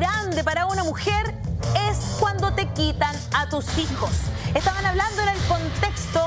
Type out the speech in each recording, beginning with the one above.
grande para una mujer es cuando te quitan a tus hijos. Estaban hablando en el contexto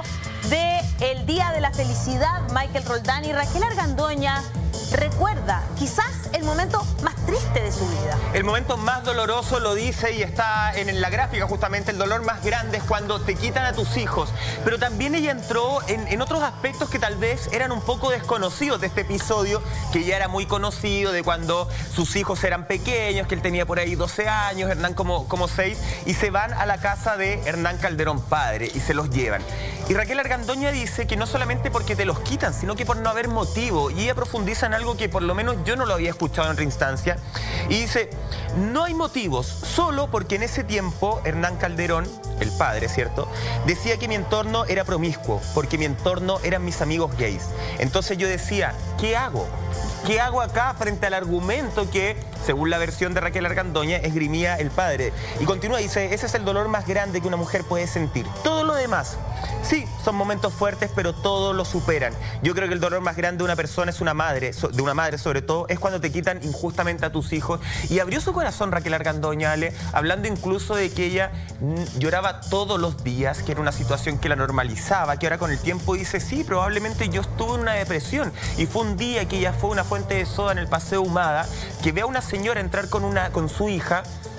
del Día de la Felicidad. Michael Roldán y Raquel Argandoña recuerda quizás el momento más triste de su vida. El momento más doloroso, lo dice y está en la gráfica justamente, el dolor más grande es cuando te quitan a tus hijos. Pero también ella entró en otros aspectos que tal vez eran un poco desconocidos de este episodio, que ya era muy conocido, de cuando sus hijos eran pequeños, que él tenía por ahí 12 años, Hernán como 6, y se van a la casa de Hernán Calderón padre y se los llevan. Y Raquel Argandoña dice que no solamente porque te los quitan, sino que por no haber motivo. Y ella profundiza en algo que por lo menos yo no lo había escuchado en otra instancia. Y dice, no hay motivos, solo porque en ese tiempo Hernán Calderón, el padre, ¿cierto?, decía que mi entorno era promiscuo, porque mi entorno eran mis amigos gays. Entonces yo decía, ¿qué hago? ¿Qué hago acá frente al argumento que, según la versión de Raquel Argandoña, esgrimía el padre? Y continúa, dice, ese es el dolor más grande que una mujer puede sentir. Todo lo demás, sí, son momentos fuertes, pero todos lo superan. Yo creo que el dolor más grande de una persona es de una madre sobre todo, es cuando te quitan injustamente a tus hijos. Y abrió su corazón Raquel Argandoña, Ale, hablando incluso de que ella lloraba todos los días, que era una situación que la normalizaba, que ahora con el tiempo dice, sí, probablemente yo estuve en una depresión. Y fue un día que ella fue a una fuente de soda en el Paseo Humada, que ve a una señora entrar con su hija,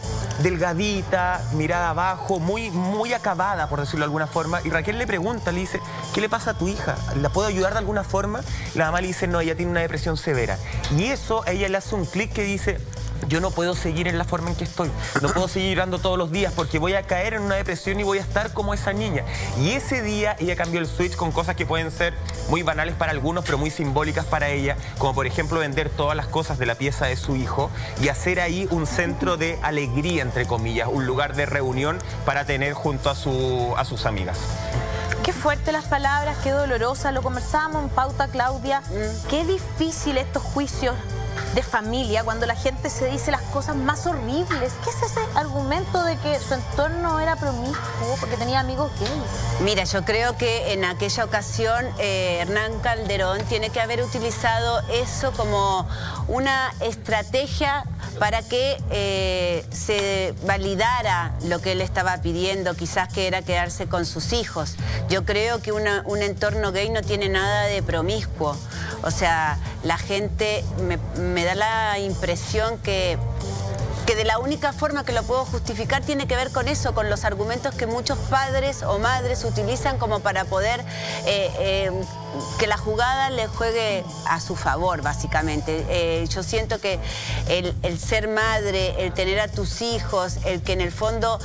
delgadita, mirada abajo, muy acabada, por decirlo de alguna forma. Y Raquel le pregunta, le dice, ¿qué le pasa a tu hija? ¿La puedo ayudar de alguna forma? La mamá le dice, no, ella tiene una depresión severa. Y eso a ella le hace un clic que dice, yo no puedo seguir en la forma en que estoy. No puedo seguir llorando todos los días porque voy a caer en una depresión y voy a estar como esa niña. Y ese día ella cambió el switch con cosas que pueden ser muy banales para algunos, pero muy simbólicas para ella, como por ejemplo vender todas las cosas de la pieza de su hijo y hacer ahí un centro de alegría, entre comillas, un lugar de reunión para tener junto a sus amigas. Qué fuerte las palabras, qué dolorosa. Lo conversábamos en Pauta, Claudia. Qué difícil estos juicios de familia cuando la gente se dice las cosas más horribles. ¿Qué es ese argumento de que su entorno era promiscuo porque tenía amigos gays? Mira, yo creo que en aquella ocasión Hernán Calderón tiene que haber utilizado eso como una estrategia para que se validara lo que él estaba pidiendo, quizás que era quedarse con sus hijos. Yo creo que un entorno gay no tiene nada de promiscuo. O sea, la gente me da la impresión que de la única forma que lo puedo justificar tiene que ver con eso, con los argumentos que muchos padres o madres utilizan como para poder que la jugada le juegue a su favor, básicamente. Yo siento que el ser madre, el tener a tus hijos, el que en el fondo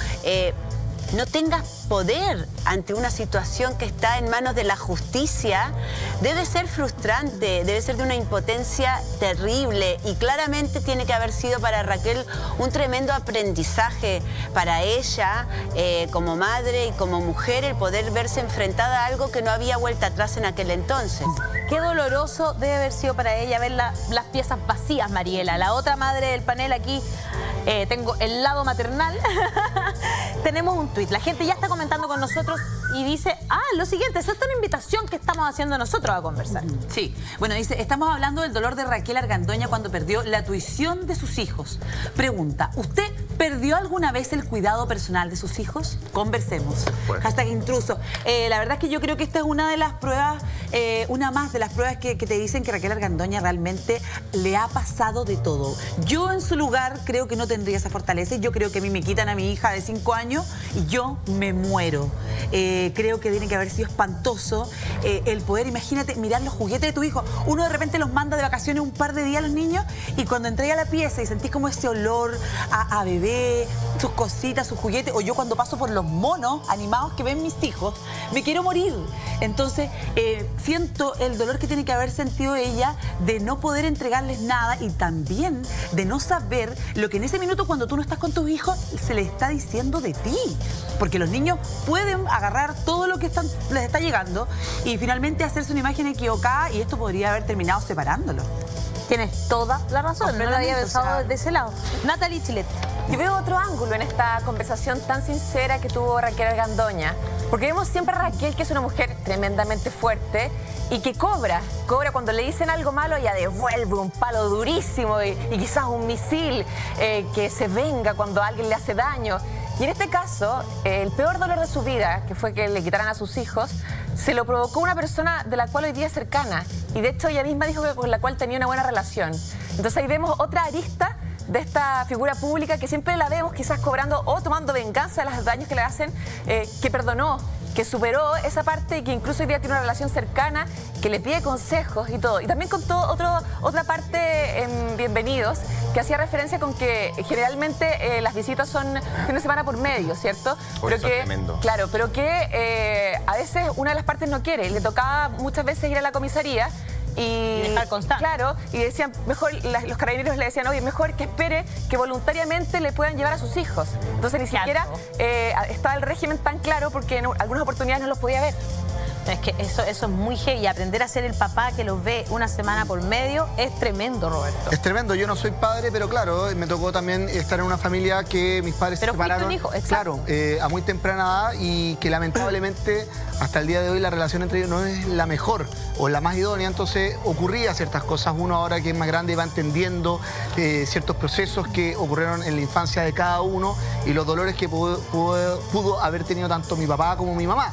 no tengas poder ante una situación que está en manos de la justicia, debe ser frustrante, debe ser de una impotencia terrible y claramente tiene que haber sido para Raquel un tremendo aprendizaje para ella como madre y como mujer, el poder verse enfrentada a algo que no había vuelta atrás en aquel entonces. Qué doloroso debe haber sido para ella ver las piezas vacías, Mariela. La otra madre del panel aquí, tengo el lado maternal. Tenemos un tuit. La gente ya está comentando con nosotros y dice, lo siguiente, esta es una invitación que estamos haciendo nosotros a conversar. Sí, bueno, dice, estamos hablando del dolor de Raquel Argandoña cuando perdió la tuición de sus hijos. Pregunta, ¿usted perdió alguna vez el cuidado personal de sus hijos? Conversemos. Hashtag intruso. La verdad es que yo creo que esta es una de las pruebas, una más de las pruebas que te dicen que Raquel Argandoña realmente le ha pasado de todo. Yo en su lugar creo que no tendría esa fortaleza y yo creo que a mí me quitan a mi hija de 5 años y yo me muero. Creo que tiene que haber sido espantoso el poder, imagínate, mirar los juguetes de tu hijo. Uno de repente los manda de vacaciones un par de días a los niños y cuando entré a la pieza y sentís como ese olor a bebé, sus cositas, sus juguetes, o yo cuando paso por los monos animados que ven mis hijos, me quiero morir. Entonces, siento el dolor que tiene que haber sentido ella de no poder entregarles nada y también de no saber lo que en ese minuto cuando tú no estás con tus hijos se les está diciendo de ti. Porque los niños pueden agarrar todo lo que les está llegando y finalmente hacerse una imagen equivocada y esto podría haber terminado separándolo. Tienes toda la razón, no lo había pensado desde ese lado. Natalie Chilet. Yo veo otro ángulo en esta conversación tan sincera que tuvo Raquel Argandoña, porque vemos siempre a Raquel, que es una mujer tremendamente fuerte, y que cobra cuando le dicen algo malo, ella devuelve un palo durísimo y quizás un misil que se venga cuando alguien le hace daño. Y en este caso, el peor dolor de su vida, que fue que le quitaran a sus hijos, se lo provocó una persona de la cual hoy día es cercana. Y de hecho ella misma dijo que con la cual tenía una buena relación. Entonces ahí vemos otra arista de esta figura pública que siempre la vemos quizás cobrando o tomando venganza de los daños que le hacen, que perdonó, que superó esa parte y que incluso hoy día tiene una relación cercana, que le pide consejos y todo. Y también contó otra parte en Bienvenidos, que hacía referencia con que generalmente las visitas son fin de semana por medio, ¿cierto? Pero eso es tremendo. Claro, pero que a veces una de las partes no quiere. Le tocaba muchas veces ir a la comisaría y dejar constancia. Claro, y decían, mejor, los carabineros le decían, oye, mejor que espere que voluntariamente le puedan llevar a sus hijos. Entonces ni siquiera estaba el régimen tan claro porque en algunas oportunidades no los podía ver. Es que eso es muy heavy. Aprender a ser el papá que los ve una semana por medio es tremendo, Roberto. Es tremendo. Yo no soy padre, pero claro, me tocó también estar en una familia que mis padres se separaron. Un hijo, exacto. Claro, a muy temprana edad y que lamentablemente hasta el día de hoy la relación entre ellos no es la mejor o la más idónea. Entonces ocurría ciertas cosas. Uno ahora que es más grande va entendiendo ciertos procesos que ocurrieron en la infancia de cada uno y los dolores que pudo haber tenido tanto mi papá como mi mamá.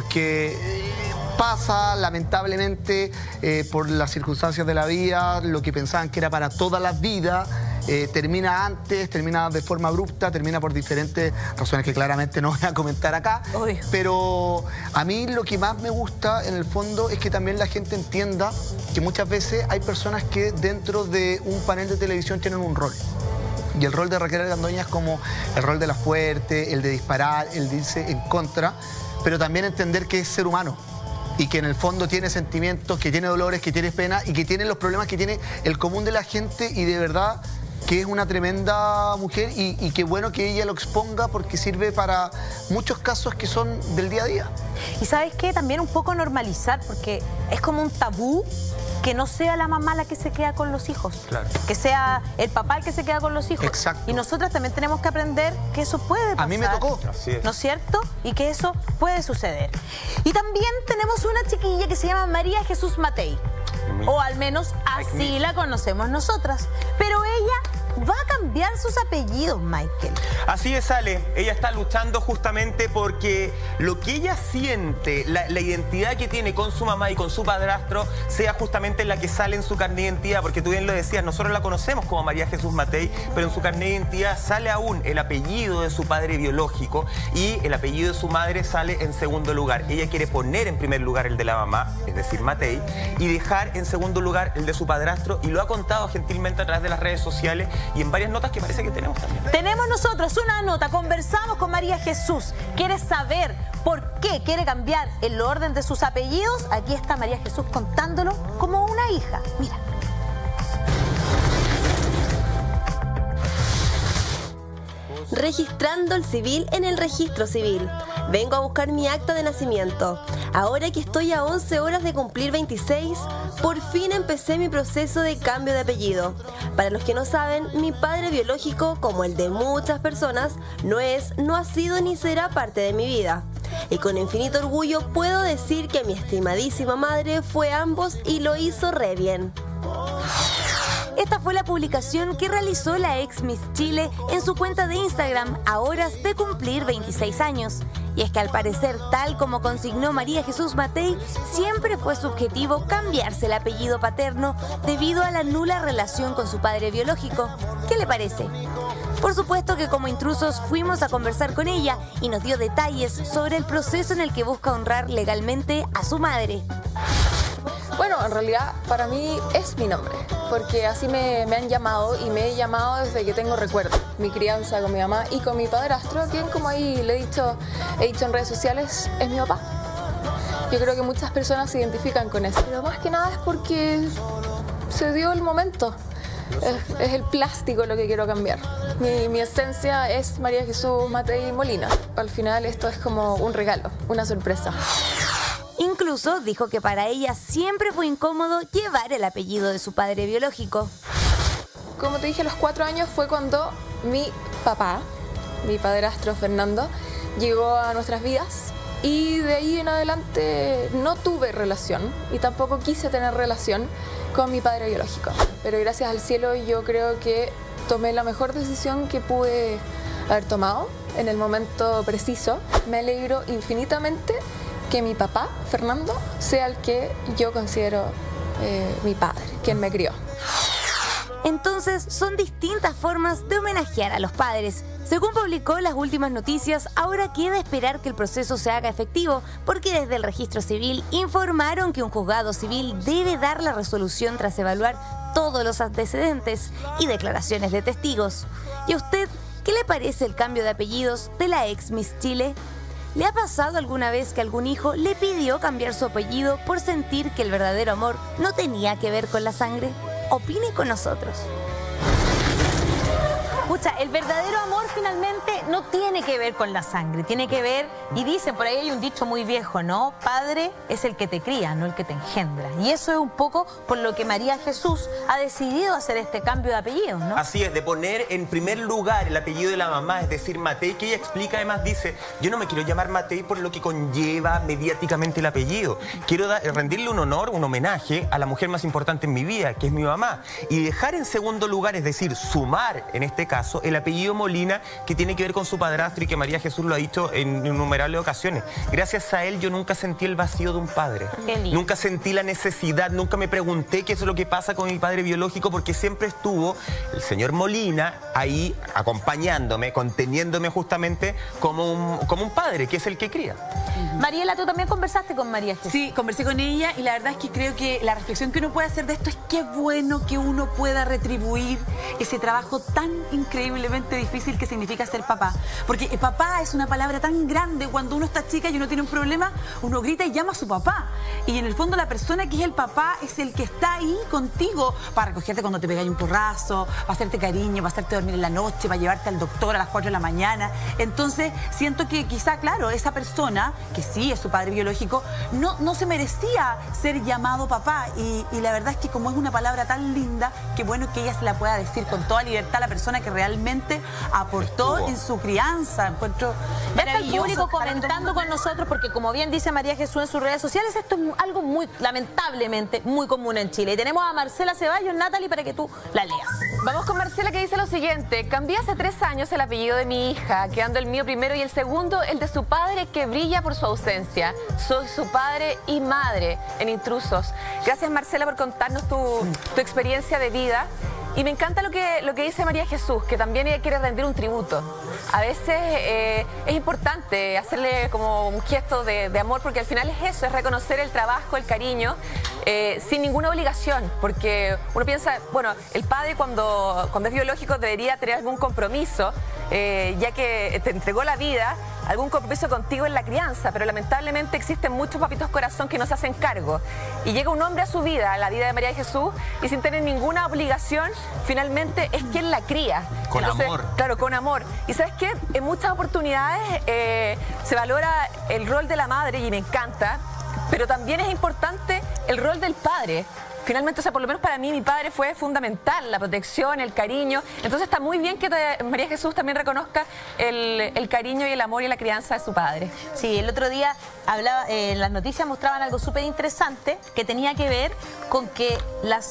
Porque pasa, lamentablemente, por las circunstancias de la vida, lo que pensaban que era para toda la vida, termina antes, termina de forma abrupta, termina por diferentes razones que claramente no voy a comentar acá. Obvio. Pero a mí lo que más me gusta, en el fondo, es que también la gente entienda que muchas veces hay personas que dentro de un panel de televisión tienen un rol. Y el rol de Raquel Argandoña es como el rol de la fuerte, el de disparar, el de irse en contra, pero también entender que es ser humano y que en el fondo tiene sentimientos, que tiene dolores, que tiene pena y que tiene los problemas que tiene el común de la gente y de verdad que es una tremenda mujer y qué bueno que ella lo exponga porque sirve para muchos casos que son del día a día. Y ¿sabes qué? También un poco normalizar porque es como un tabú que no sea la mamá la que se queda con los hijos. Claro. Que sea el papá el que se queda con los hijos. Exacto. Y nosotras también tenemos que aprender que eso puede pasar. A mí me tocó. Así es. ¿No es cierto? Y que eso puede suceder. Y también tenemos una chiquilla que se llama María Jesús Matei. O al menos así la conocemos nosotras. Pero ella va a cambiar sus apellidos, Michael. Así es, Ale. Ella está luchando justamente porque lo que ella siente, la identidad que tiene con su mamá y con su padrastro, sea justamente la que sale en su carnet de identidad. Porque tú bien lo decías, nosotros la conocemos como María Jesús Matei, pero en su carnet de identidad sale aún el apellido de su padre biológico y el apellido de su madre sale en segundo lugar. Ella quiere poner en primer lugar el de la mamá, es decir, Matei, y dejar en segundo lugar el de su padrastro, y lo ha contado gentilmente a través de las redes sociales y en varias notas que parece que tenemos también. Tenemos nosotros una nota, conversamos con María Jesús. ¿Quieres saber por qué quiere cambiar el orden de sus apellidos? Aquí está María Jesús contándolo como una hija. Mira. Registrando el civil en el registro civil. Vengo a buscar mi acta de nacimiento. Ahora que estoy a 11 horas de cumplir 26, por fin empecé mi proceso de cambio de apellido. Para los que no saben, mi padre biológico, como el de muchas personas, no ha sido ni será parte de mi vida. Y con infinito orgullo puedo decir que mi estimadísima madre fue ambos y lo hizo re bien. Esta fue la publicación que realizó la ex Miss Chile en su cuenta de Instagram a horas de cumplir 26 años. Y es que al parecer, tal como consignó María Jesús Matei, siempre fue su objetivo cambiarse el apellido paterno debido a la nula relación con su padre biológico. ¿Qué le parece? Por supuesto que como intrusos fuimos a conversar con ella y nos dio detalles sobre el proceso en el que busca honrar legalmente a su madre. Bueno, en realidad para mí es mi nombre, porque así me han llamado y me he llamado desde que tengo recuerdo. Mi crianza con mi mamá y con mi padrastro, quien como ahí le he dicho en redes sociales, es mi papá. Yo creo que muchas personas se identifican con eso, pero más que nada es porque se dio el momento. Es el plástico lo que quiero cambiar. Mi esencia es María Jesús Matei Molina. Al final esto es como un regalo, una sorpresa. Incluso dijo que para ella siempre fue incómodo llevar el apellido de su padre biológico. Como te dije, a los 4 años fue cuando mi papá, mi padrastro Fernando, llegó a nuestras vidas. Y de ahí en adelante no tuve relación y tampoco quise tener relación con mi padre biológico. Pero gracias al cielo yo creo que tomé la mejor decisión que pude haber tomado en el momento preciso. Me alegro infinitamente que mi papá, Fernando, sea el que yo considero mi padre, quien me crió. Entonces, son distintas formas de homenajear a los padres. Según publicó las últimas noticias, ahora queda esperar que el proceso se haga efectivo, porque desde el registro civil informaron que un juzgado civil debe dar la resolución tras evaluar todos los antecedentes y declaraciones de testigos. ¿Y a usted qué le parece el cambio de apellidos de la ex Miss Chile? ¿Le ha pasado alguna vez que algún hijo le pidió cambiar su apellido por sentir que el verdadero amor no tenía que ver con la sangre? Opine con nosotros. Escucha, el verdadero amor finalmente no tiene que ver con la sangre, tiene que ver, y dicen, por ahí hay un dicho muy viejo, ¿no? Padre es el que te cría, no el que te engendra. Y eso es un poco por lo que María Jesús ha decidido hacer este cambio de apellido, ¿no? Así es, de poner en primer lugar el apellido de la mamá, es decir, Matei, que ella explica, además dice, yo no me quiero llamar Matei por lo que conlleva mediáticamente el apellido. Quiero rendirle un honor, un homenaje a la mujer más importante en mi vida, que es mi mamá. Y dejar en segundo lugar, es decir, sumar, en este caso, el apellido Molina, que tiene que ver con su padrastro y que María Jesús lo ha dicho en innumerables ocasiones. Gracias a él yo nunca sentí el vacío de un padre. Nunca sentí la necesidad, nunca me pregunté qué es lo que pasa con mi padre biológico, porque siempre estuvo el señor Molina ahí acompañándome, conteniéndome justamente como un padre, que es el que cría. Mariela, tú también conversaste con María Jesús. Sí, conversé con ella y la verdad es que creo que la reflexión que uno puede hacer de esto es qué bueno que uno pueda retribuir ese trabajo tan increíblemente difícil que significa ser papá. Porque papá es una palabra tan grande. Cuando uno está chica y uno tiene un problema, uno grita y llama a su papá. Y en el fondo la persona que es el papá es el que está ahí contigo para recogerte cuando te pegáis un porrazo, para hacerte cariño, para hacerte dormir en la noche, para llevarte al doctor a las 4 de la mañana. Entonces siento que quizá, claro, esa persona, que sí es su padre biológico, no se merecía ser llamado papá. Y la verdad es que como es una palabra tan linda, qué bueno que ella se la pueda decir con toda libertad a la persona que realmente aportó en su crianza. Encuentro maravilloso. Está el público comentando con nosotros, porque como bien dice María Jesús en sus redes sociales, esto es algo muy, lamentablemente, muy común en Chile. Y tenemos a Marcela Ceballos, Natalie, para que tú la leas. Vamos con Marcela, que dice lo siguiente: cambié hace 3 años el apellido de mi hija, quedando el mío primero y el segundo el de su padre, que brilla por su ausencia. Soy su padre y madre en Intrusos. Gracias, Marcela, por contarnos tu experiencia de vida. Y me encanta lo que dice María Jesús, que también ella quiere rendir un tributo. A veces es importante hacerle como un gesto de amor, porque al final es eso, es reconocer el trabajo, el cariño, sin ninguna obligación. Porque uno piensa, bueno, el padre cuando es biológico debería tener algún compromiso, ya que te entregó la vida, algún compromiso contigo en la crianza, pero lamentablemente existen muchos papitos corazón que no se hacen cargo. Y llega un hombre a su vida, a la vida de María Jesús, y sin tener ninguna obligación, finalmente es quien la cría. Con amor. Claro, con amor. Y ¿sabes qué? En muchas oportunidades se valora el rol de la madre, y me encanta, pero también es importante el rol del padre. Finalmente, o sea, por lo menos para mí, mi padre fue fundamental, la protección, el cariño. Entonces está muy bien que María Jesús también reconozca el cariño y el amor y la crianza de su padre. Sí, el otro día hablaba, en las noticias mostraban algo súper interesante que tenía que ver con que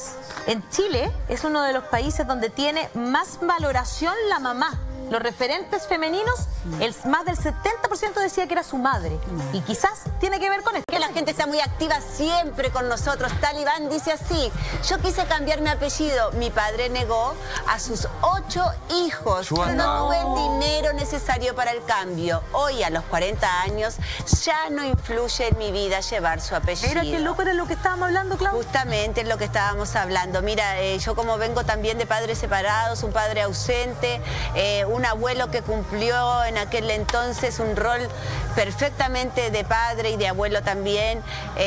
en Chile es uno de los países donde tiene más valoración la mamá. Los referentes femeninos, más del 70% decía que era su madre. Y quizás tiene que ver con esto. Que la gente está muy activa siempre con nosotros. Talibán dice así: yo quise cambiar mi apellido. Mi padre negó a sus 8 hijos. No tuve el dinero necesario para el cambio. Hoy, a los 40 años, ya no influye en mi vida llevar su apellido. Mira qué loco era lo que estábamos hablando, Clau. Justamente es lo que estábamos hablando. Mira, yo como vengo también de padres separados, un padre ausente, un abuelo que cumplió en aquel entonces un rol perfectamente de padre y de abuelo también.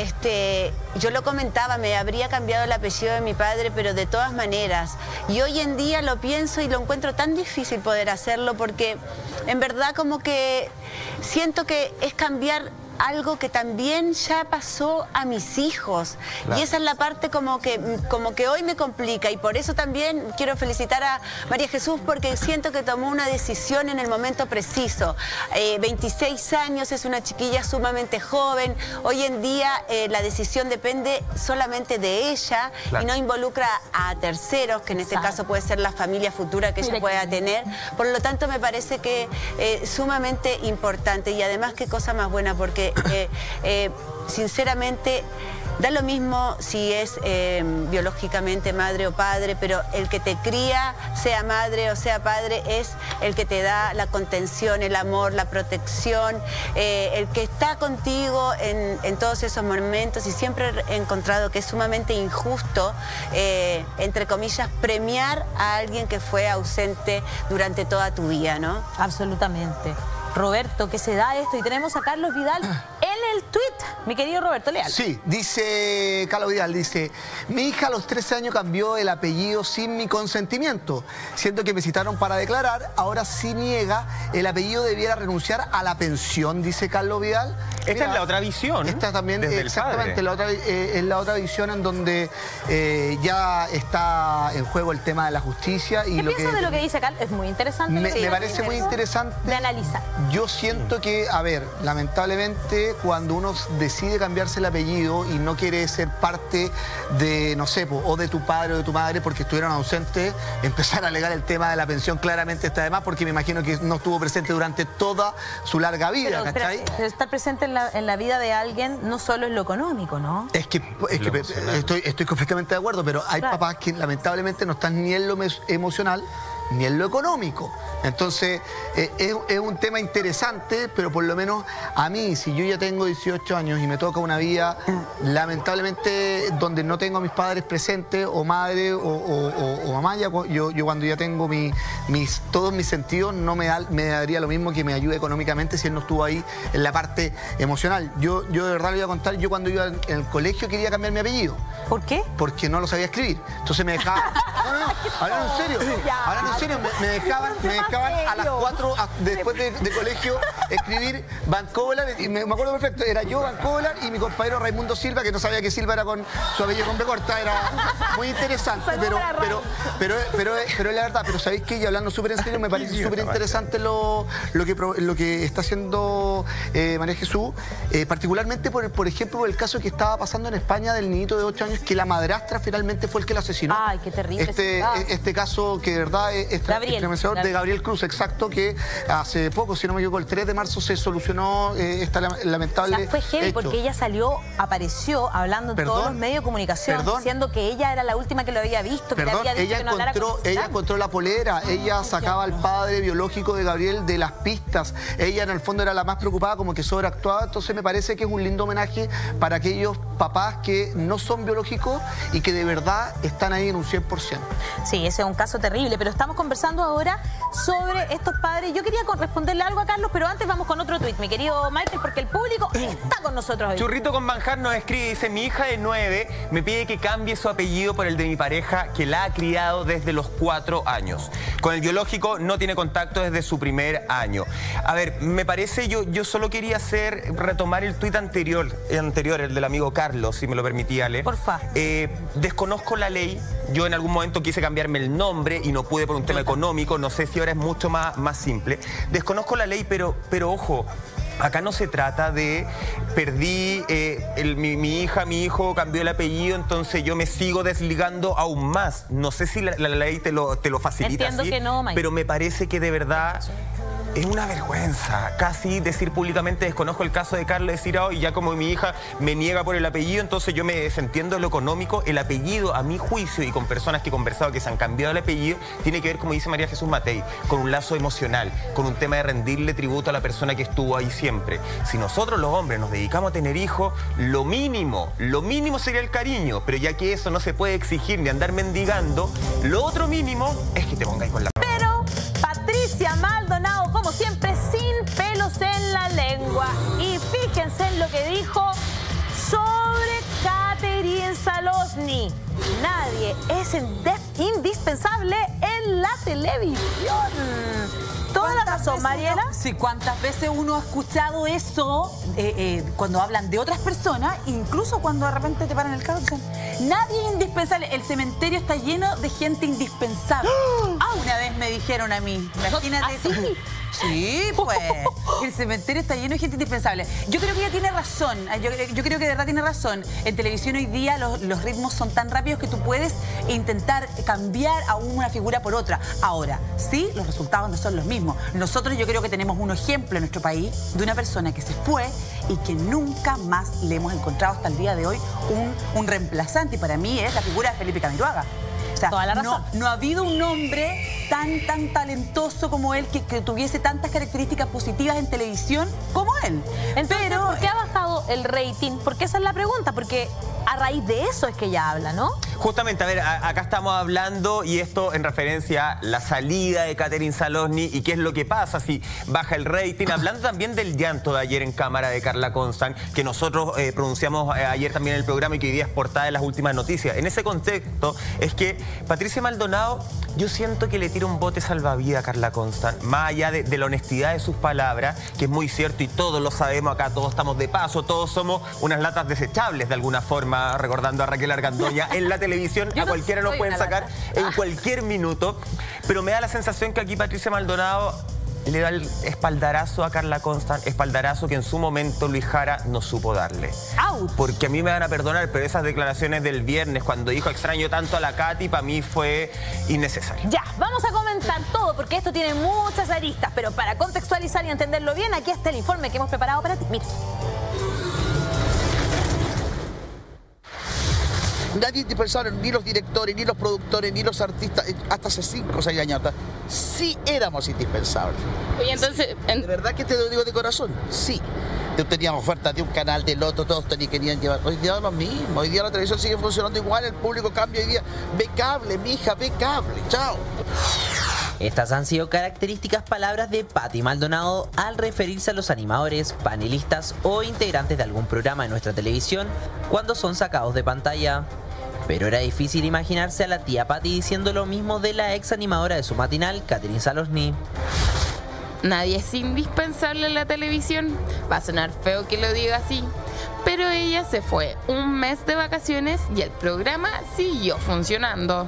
Yo lo comentaba, me habría cambiado el apellido de mi padre, pero de todas maneras. Y hoy en día lo pienso y lo encuentro tan difícil poder hacerlo, porque en verdad como que siento que es cambiar algo que también ya pasó a mis hijos. Claro. Y esa es la parte como que hoy me complica, y por eso también quiero felicitar a María Jesús, porque siento que tomó una decisión en el momento preciso. 26 años, es una chiquilla sumamente joven. Hoy en día la decisión depende solamente de ella, claro, y no involucra a terceros, que en este caso puede ser la familia futura que ella pueda tener. Por lo tanto, me parece que es sumamente importante, y además qué cosa más buena, porque sinceramente da lo mismo si es biológicamente madre o padre, pero el que te cría, sea madre o sea padre, es el que te da la contención, el amor, la protección, el que está contigo en todos esos momentos. Y siempre he encontrado que es sumamente injusto, entre comillas, premiar a alguien que fue ausente durante toda tu vida, ¿no? Absolutamente. Roberto, que se da esto, y tenemos a Carlos Vidal en el tweet, mi querido Roberto Leal. Sí, dice Carlos Vidal, dice: mi hija a los 13 años cambió el apellido sin mi consentimiento. Siento que me citaron para declarar, ahora sí niega, el apellido debiera renunciar a la pensión, dice Carlos Vidal. Esta es la otra visión. Esta también, exactamente, es la otra visión en donde ya está en juego el tema de la justicia. Y ¿Qué piensas de lo que dice Carlos? Es muy interesante. Me parece muy interesante de analizar. Yo siento que, a ver, lamentablemente cuando uno decide cambiarse el apellido y no quiere ser parte de, no sé, o de tu padre o de tu madre porque estuvieron ausentes, empezar a alegar el tema de la pensión claramente está de más, porque me imagino que no estuvo presente durante toda su larga vida, ¿cachai? Pero estar presente en la vida de alguien no solo es lo económico, ¿no? Es que estoy completamente de acuerdo, pero hay papás que lamentablemente no están ni en lo emocional ni en lo económico. Entonces, es un tema interesante, pero por lo menos a mí, si yo ya tengo 18 años y me toca una vida, lamentablemente, donde no tengo a mis padres presentes, o madre, o mamá, yo cuando ya tengo todos mis sentidos, no me daría lo mismo que me ayude económicamente si él no estuvo ahí en la parte emocional. Yo de verdad le voy a contar, yo cuando iba en el colegio quería cambiar mi apellido. ¿Por qué? Porque no lo sabía escribir. Entonces me dejaban... Hablando en serio. Hablando en serio, me dejaban a las 4 después de colegio escribir Bancolar, y me acuerdo perfecto, era yo Bancolar y mi compañero Raimundo Silva, que no sabía que Silva era con su apellido con B corta. Era muy interesante, pero es la verdad. Pero sabéis que, y hablando súper en serio, me parece súper interesante lo que está haciendo María Jesús, particularmente por ejemplo por el caso que estaba pasando en España del niñito de 8 años, que la madrastra finalmente fue el que lo asesinó. Ay, qué terrible. Este caso que de verdad es estremecedor, de Gabriel Cruz, exacto, que hace poco, si no me equivoco, el 3 de marzo se solucionó esta lamentable. O sea, fue heavy porque ella apareció hablando en todos los medios de comunicación, diciendo que ella era la última que lo había visto, que le había dicho que no hablara con ella encontró la polera, ella sacaba al padre biológico de Gabriel de las pistas, ella en el fondo era la más preocupada, como que sobreactuaba. Entonces me parece que es un lindo homenaje para aquellos papás que no son biológicos y que de verdad están ahí en un 100%. Sí, ese es un caso terrible, pero estamos conversando ahora sobre estos padres. Yo quería responderle algo a Carlos, pero antes vamos con otro tuit, mi querido Michael, porque el público está con nosotros hoy. Churrito con Manjar nos escribe, dice: mi hija de 9 me pide que cambie su apellido por el de mi pareja, que la ha criado desde los 4 años. Con el biológico no tiene contacto desde su primer año. A ver, me parece, yo solo quería retomar el tuit anterior, el del amigo Carlos, si me lo permitía, Ale. Porfa. Desconozco la ley. Yo en algún momento quise cambiarme el nombre y no pude por un tema económico. No sé si ahora es mucho más simple. Desconozco la ley, pero ojo, acá no se trata de perdí, mi hija, mi hijo cambió el apellido, entonces yo me sigo desligando aún más. No sé si la ley te lo facilita. Entiendo así, que no, Mike. pero me parece que de verdad... Es una vergüenza, casi decir públicamente: desconozco el caso de Carlos, decir, y ya como mi hija me niega por el apellido, entonces yo me desentiendo de lo económico. El apellido, a mi juicio, y con personas que he conversado que se han cambiado el apellido, tiene que ver, como dice María Jesús Matei, con un lazo emocional, con un tema de rendirle tributo a la persona que estuvo ahí siempre. Si nosotros los hombres nos dedicamos a tener hijos, lo mínimo sería el cariño, pero ya que eso no se puede exigir ni andar mendigando, lo otro mínimo es que te pongáis con la... Pero Patricia Maldonado, como siempre, sin pelos en la lengua. Y fíjense en lo que dijo sobre Catherine Salosny. Nadie es indispensable en la televisión. Toda la razón, Mariela. Sí, cuántas veces uno ha escuchado eso cuando hablan de otras personas, incluso cuando de repente te paran el carro y dicen, nadie es indispensable, el cementerio está lleno de gente indispensable. Una vez me dijeron a mí, imagínate tú. Sí, pues. El cementerio está lleno de gente indispensable. Yo creo que ella tiene razón. Yo creo que de verdad tiene razón. En televisión hoy día los ritmos son tan rápidos que tú puedes intentar cambiar a una figura por otra. Ahora, sí, los resultados no son los mismos. Nosotros yo creo que tenemos un ejemplo en nuestro país de una persona que se fue y que nunca más le hemos encontrado hasta el día de hoy un reemplazante. Y para mí es la figura de Felipe Camiroaga. O sea, toda la razón. No ha habido un hombre tan talentoso como él que tuviese tantas características positivas en televisión como él. Entonces, pero, ¿por qué ha bajado el rating? Porque esa es la pregunta, porque a raíz de eso es que ella habla, ¿no? Justamente, a ver, acá estamos hablando, y esto en referencia a la salida de Catherine Salosny y qué es lo que pasa si baja el rating. Hablando también del llanto de ayer en cámara de Carla Constant, que nosotros pronunciamos ayer también en el programa y que hoy día es portada de las últimas noticias. En ese contexto es que Patricia Maldonado, yo siento que le tira un bote salvavidas a Carla Constant, más allá de la honestidad de sus palabras, que es muy cierto y todos lo sabemos acá, todos estamos de paso, todos somos unas latas desechables de alguna forma, recordando a Raquel Argandoña en la televisión, a cualquiera nos pueden sacar en cualquier minuto, pero me da la sensación que aquí Patricia Maldonado le da el espaldarazo a Carla Constant, espaldarazo que en su momento Luis Jara no supo darle. ¡Auch! Porque a mí me van a perdonar, pero esas declaraciones del viernes, cuando dijo extraño tanto a la Katy, para mí fue innecesario. Ya, vamos a comentar todo, porque esto tiene muchas aristas, pero para contextualizar y entenderlo bien, aquí está el informe que hemos preparado para ti. Mira. Nadie indispensable, ni los directores, ni los productores, ni los artistas, hasta hace 5 o 6 años atrás, sí éramos indispensables. Oye, entonces... De verdad que te lo digo de corazón, sí. Teníamos ofertas de un canal, del otro, todos querían llevar. Hoy día es lo mismo, hoy día la televisión sigue funcionando igual, el público cambia hoy día. Ve cable, mija, ve cable, chao. Estas han sido características palabras de Pati Maldonado al referirse a los animadores, panelistas o integrantes de algún programa de nuestra televisión cuando son sacados de pantalla. Pero era difícil imaginarse a la tía Pati diciendo lo mismo de la ex animadora de su matinal, Catherine Salosny. Nadie es indispensable en la televisión. Va a sonar feo que lo diga así, pero ella se fue un mes de vacaciones y el programa siguió funcionando.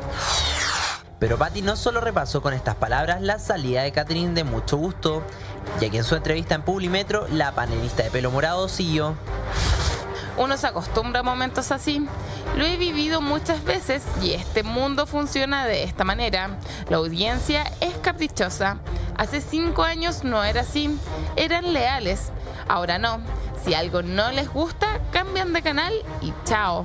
Pero Pati no solo repasó con estas palabras la salida de Catherine de Mucho Gusto, ya que en su entrevista en Publimetro, la panelista de pelo morado siguió. Uno se acostumbra a momentos así. Lo he vivido muchas veces y este mundo funciona de esta manera. La audiencia es caprichosa. Hace 5 años no era así. Eran leales. Ahora no. Si algo no les gusta, cambian de canal y chao.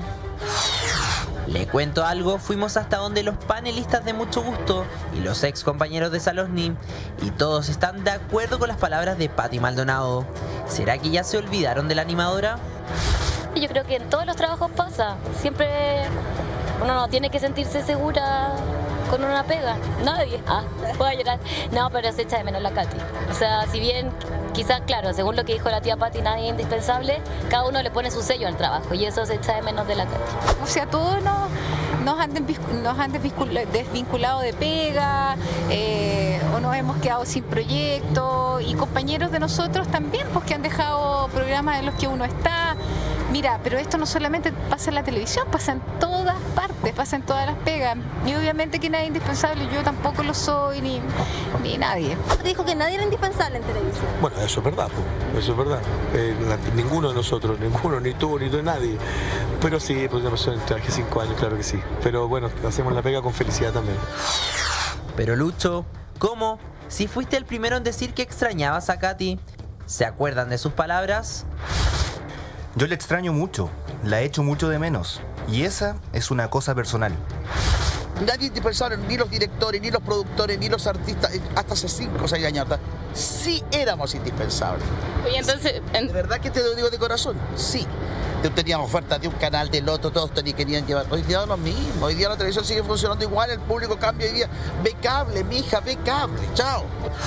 Le cuento algo, fuimos hasta donde los panelistas de Mucho Gusto y los ex compañeros de Salosny y todos están de acuerdo con las palabras de Pati Maldonado. ¿Será que ya se olvidaron de la animadora? Yo creo que en todos los trabajos pasa. Siempre uno no tiene que sentirse segura con una pega. Nadie. Puedo llorar. No, pero se echa de menos la Katy. O sea, si bien quizás, claro, según lo que dijo la tía Pati, nadie es indispensable, cada uno le pone su sello al trabajo y eso se echa de menos de la Katy. O sea, todos nos han desvinculado de pega, o nos hemos quedado sin proyecto, y compañeros de nosotros también, pues que han dejado programas en los que uno está. Mira, pero esto no solamente pasa en la televisión, pasa en todas partes, pasa en todas las pegas. Y obviamente que nadie es indispensable, yo tampoco lo soy, ni nadie. Dijo que nadie era indispensable en televisión. Bueno, eso es verdad, eso es verdad. Ninguno de nosotros, ninguno, ni tú, ni nadie. Pero sí, pues una persona traje 5 años, claro que sí. Pero bueno, hacemos la pega con felicidad también. Pero Lucho, ¿cómo? Si fuiste el primero en decir que extrañabas a Katy, ¿se acuerdan de sus palabras? Yo le extraño mucho, la echo mucho de menos, y esa es una cosa personal. Nadie indispensable, ni los directores, ni los productores, ni los artistas, hasta hace 5 o 6 años atrás, sí éramos indispensables. Oye, entonces... De verdad que te lo digo de corazón, sí. Teníamos ofertas de un canal, del otro, todos querían llevar. Hoy día es lo mismo, hoy día la televisión sigue funcionando igual, el público cambia hoy día. Ve cable, mija, ve cable, chao.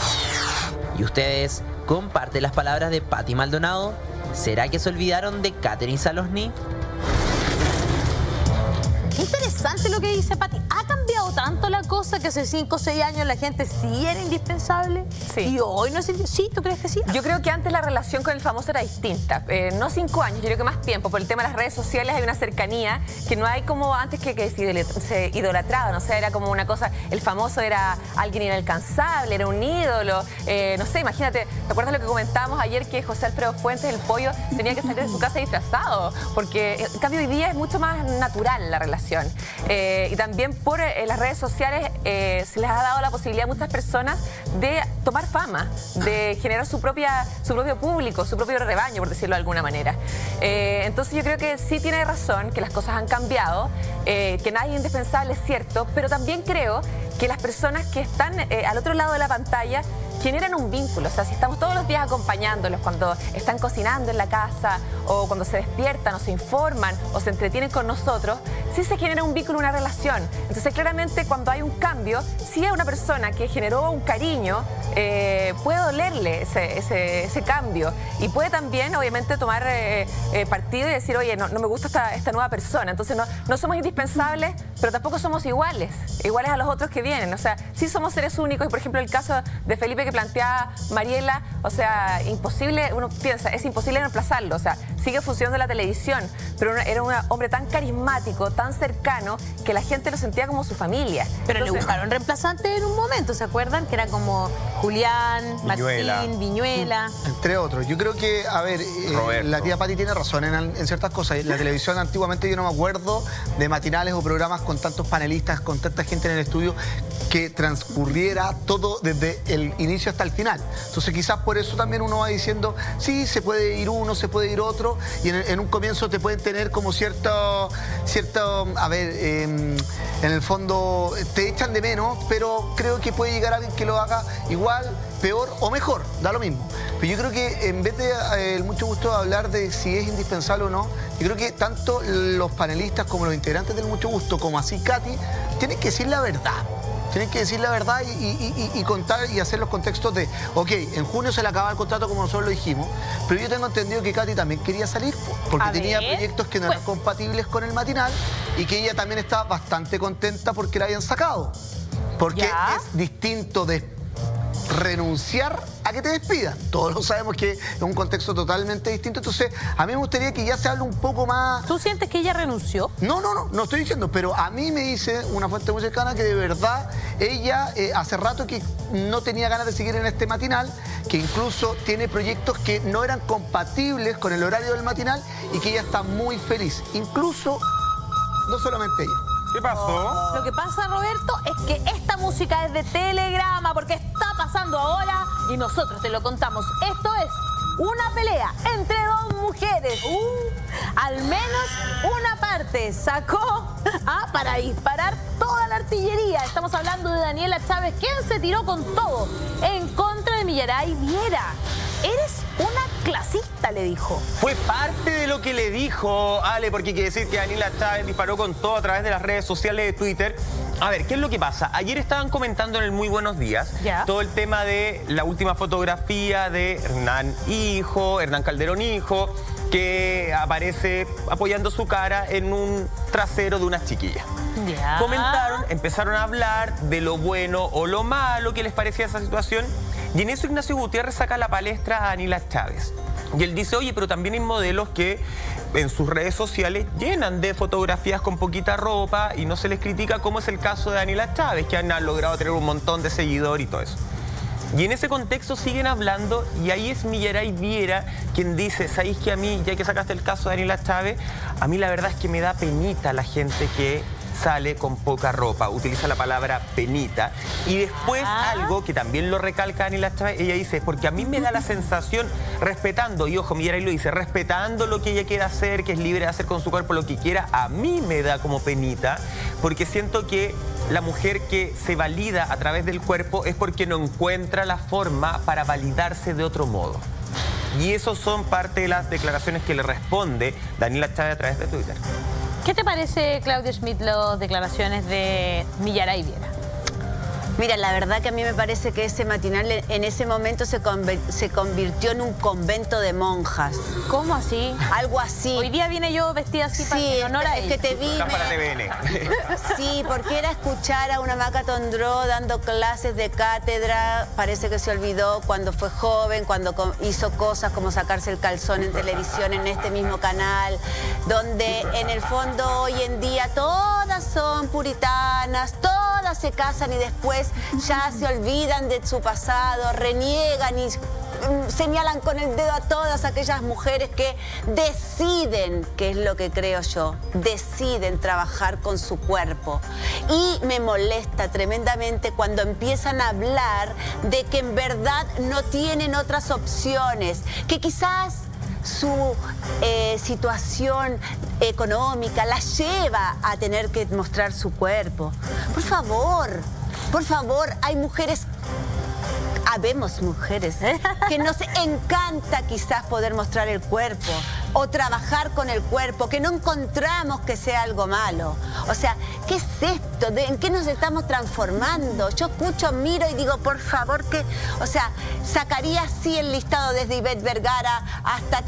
¿Y ustedes comparten las palabras de Pati ¿Será que se olvidaron de Catherine Salosny? Interesante lo que dice Pati. ¿Ha cambiado tanto la cosa que hace 5 o 6 años la gente sí era indispensable? Sí. Y hoy no es indispensable. ¿Sí? ¿Tú crees que sí? Yo creo que antes la relación con el famoso era distinta. No 5 años, yo creo que más tiempo. Por el tema de las redes sociales hay una cercanía que no hay como antes que se idolatraban. O sea, era como una cosa, el famoso era alguien inalcanzable, era un ídolo. No sé, imagínate, ¿te acuerdas lo que comentábamos ayer que José Alfredo Fuentes, el pollo, tenía que salir de su casa disfrazado? Porque en cambio hoy día es mucho más natural la relación. Y también por las redes sociales se les ha dado la posibilidad a muchas personas de tomar fama, de generar su propio público, su propio rebaño, por decirlo de alguna manera. Entonces yo creo que sí tiene razón, que las cosas han cambiado, que nadie es indispensable, es cierto, pero también creo que las personas que están al otro lado de la pantalla generan un vínculo. O sea, si estamos todos los días acompañándolos cuando están cocinando en la casa o cuando se despiertan o se informan o se entretienen con nosotros, sí se genera un vínculo, una relación. Entonces, claramente, cuando hay un cambio, si es una persona que generó un cariño, puede dolerle ese cambio. Y puede también, obviamente, tomar partido y decir, oye, no me gusta esta nueva persona. Entonces, no somos indispensables, pero tampoco somos iguales a los otros que vienen. O sea, sí somos seres únicos. Y, por ejemplo, el caso de Felipe que planteaba Mariela, o sea, imposible, uno piensa, es imposible reemplazarlo. O sea, sigue funcionando la televisión, pero era un hombre tan carismático, tan cercano, que la gente lo sentía como su familia. Pero le buscaron reemplazante en un momento, ¿se acuerdan? Que era como Julián, Martín, Viñuela. Entre otros. Yo creo que, a ver, la tía Pati tiene razón en ciertas cosas. La televisión antiguamente yo no me acuerdo de matinales o programas con tantos panelistas, con tanta gente en el estudio, que transcurriera todo desde el inicio hasta el final. Entonces quizás por eso también uno va diciendo, sí, se puede ir uno, se puede ir otro, y en un comienzo te pueden tener como cierto, a ver, en el fondo te echan de menos, pero creo que puede llegar alguien que lo haga igual, peor o mejor, da lo mismo. Pero yo creo que en vez de el mucho gusto de hablar de si es indispensable o no, yo creo que tanto los panelistas como los integrantes del Mucho Gusto, como así Katy, tienen que decir la verdad. Tienen que decir la verdad y contar y hacer los contextos de, ok, en junio se le acaba el contrato como nosotros lo dijimos, pero yo tengo entendido que Katy también quería salir porque tenía proyectos que no eran compatibles con el matinal y que ella también estaba bastante contenta porque la habían sacado. Porque es distinto de renunciar a que te despidan. Todos lo sabemos que es un contexto totalmente distinto. Entonces, a mí me gustaría que ya se hable un poco más... ¿Tú sientes que ella renunció? No estoy diciendo, pero a mí me dice una fuente muy cercana que de verdad ella hace rato que no tenía ganas de seguir en este matinal, que incluso tiene proyectos que no eran compatibles con el horario del matinal y que ella está muy feliz. Incluso, no solamente ella. ¿Qué pasó? Lo que pasa, Roberto, es que esta música es de Telegrama, porque está pasando ahora y nosotros te lo contamos. Esto es una pelea entre dos mujeres. Al menos una parte sacó para disparar toda la artillería. Estamos hablando de Daniela Chávez, quien se tiró con todo en contra de Millaray Viera. Eres una clasista, le dijo. Fue parte de lo que le dijo, Ale, porque hay que decir que Daniela Chávez disparó con todo a través de las redes sociales de Twitter. A ver, ¿qué es lo que pasa? Ayer estaban comentando en el Muy Buenos Días todo el tema de la última fotografía de Hernán Calderón hijo, que aparece apoyando su cara en un trasero de una chiquilla. Comentaron, empezaron a hablar de lo bueno o lo malo que les parecía esa situación. Y en eso Ignacio Gutiérrez saca a la palestra a Daniela Chávez. Y él dice, oye, pero también hay modelos que en sus redes sociales llenan de fotografías con poquita ropa y no se les critica, como es el caso de Daniela Chávez, que han logrado tener un montón de seguidores y todo eso. Y en ese contexto siguen hablando y ahí es Millaray Viera quien dice, ¿sabéis que a mí, ya que sacaste el caso de Daniela Chávez, a mí la verdad es que me da penita la gente que sale con poca ropa, utiliza la palabra penita. Y después algo que también lo recalca Daniela Chávez, ella dice, porque a mí me da la sensación, respetando, y ojo, Millaray lo dice, respetando lo que ella quiera hacer, que es libre de hacer con su cuerpo lo que quiera, a mí me da como penita, porque siento que la mujer que se valida a través del cuerpo es porque no encuentra la forma para validarse de otro modo. Y eso son parte de las declaraciones que le responde Daniela Chávez a través de Twitter. ¿Qué te parece, Claudio Schmidt, las declaraciones de Millaray Viera? Mira, la verdad que a mí me parece que ese matinal en ese momento se convirtió en un convento de monjas. ¿Cómo así? Algo así. Hoy día vine yo vestida así en honor a ella. Que te vi. Para TVN. Sí, porque era escuchar a una Maca Tondró dando clases de cátedra. Parece que se olvidó cuando fue joven, cuando hizo cosas como sacarse el calzón en televisión en este mismo canal, donde en el fondo hoy en día todas son puritanas, todas se casan y después ya se olvidan de su pasado, reniegan y señalan con el dedo a todas aquellas mujeres que deciden, que es lo que creo yo, deciden trabajar con su cuerpo. Y me molesta tremendamente cuando empiezan a hablar de que en verdad no tienen otras opciones, que quizás su situación económica la lleva a tener que mostrar su cuerpo. Por favor, hay mujeres, habemos mujeres que nos encanta quizás poder mostrar el cuerpo o trabajar con el cuerpo, que no encontramos que sea algo malo. O sea, ¿qué es esto? ¿En qué nos estamos transformando? Yo escucho, miro y digo, por favor, que, o sea, sacaría así el listado desde Ivette Vergara hasta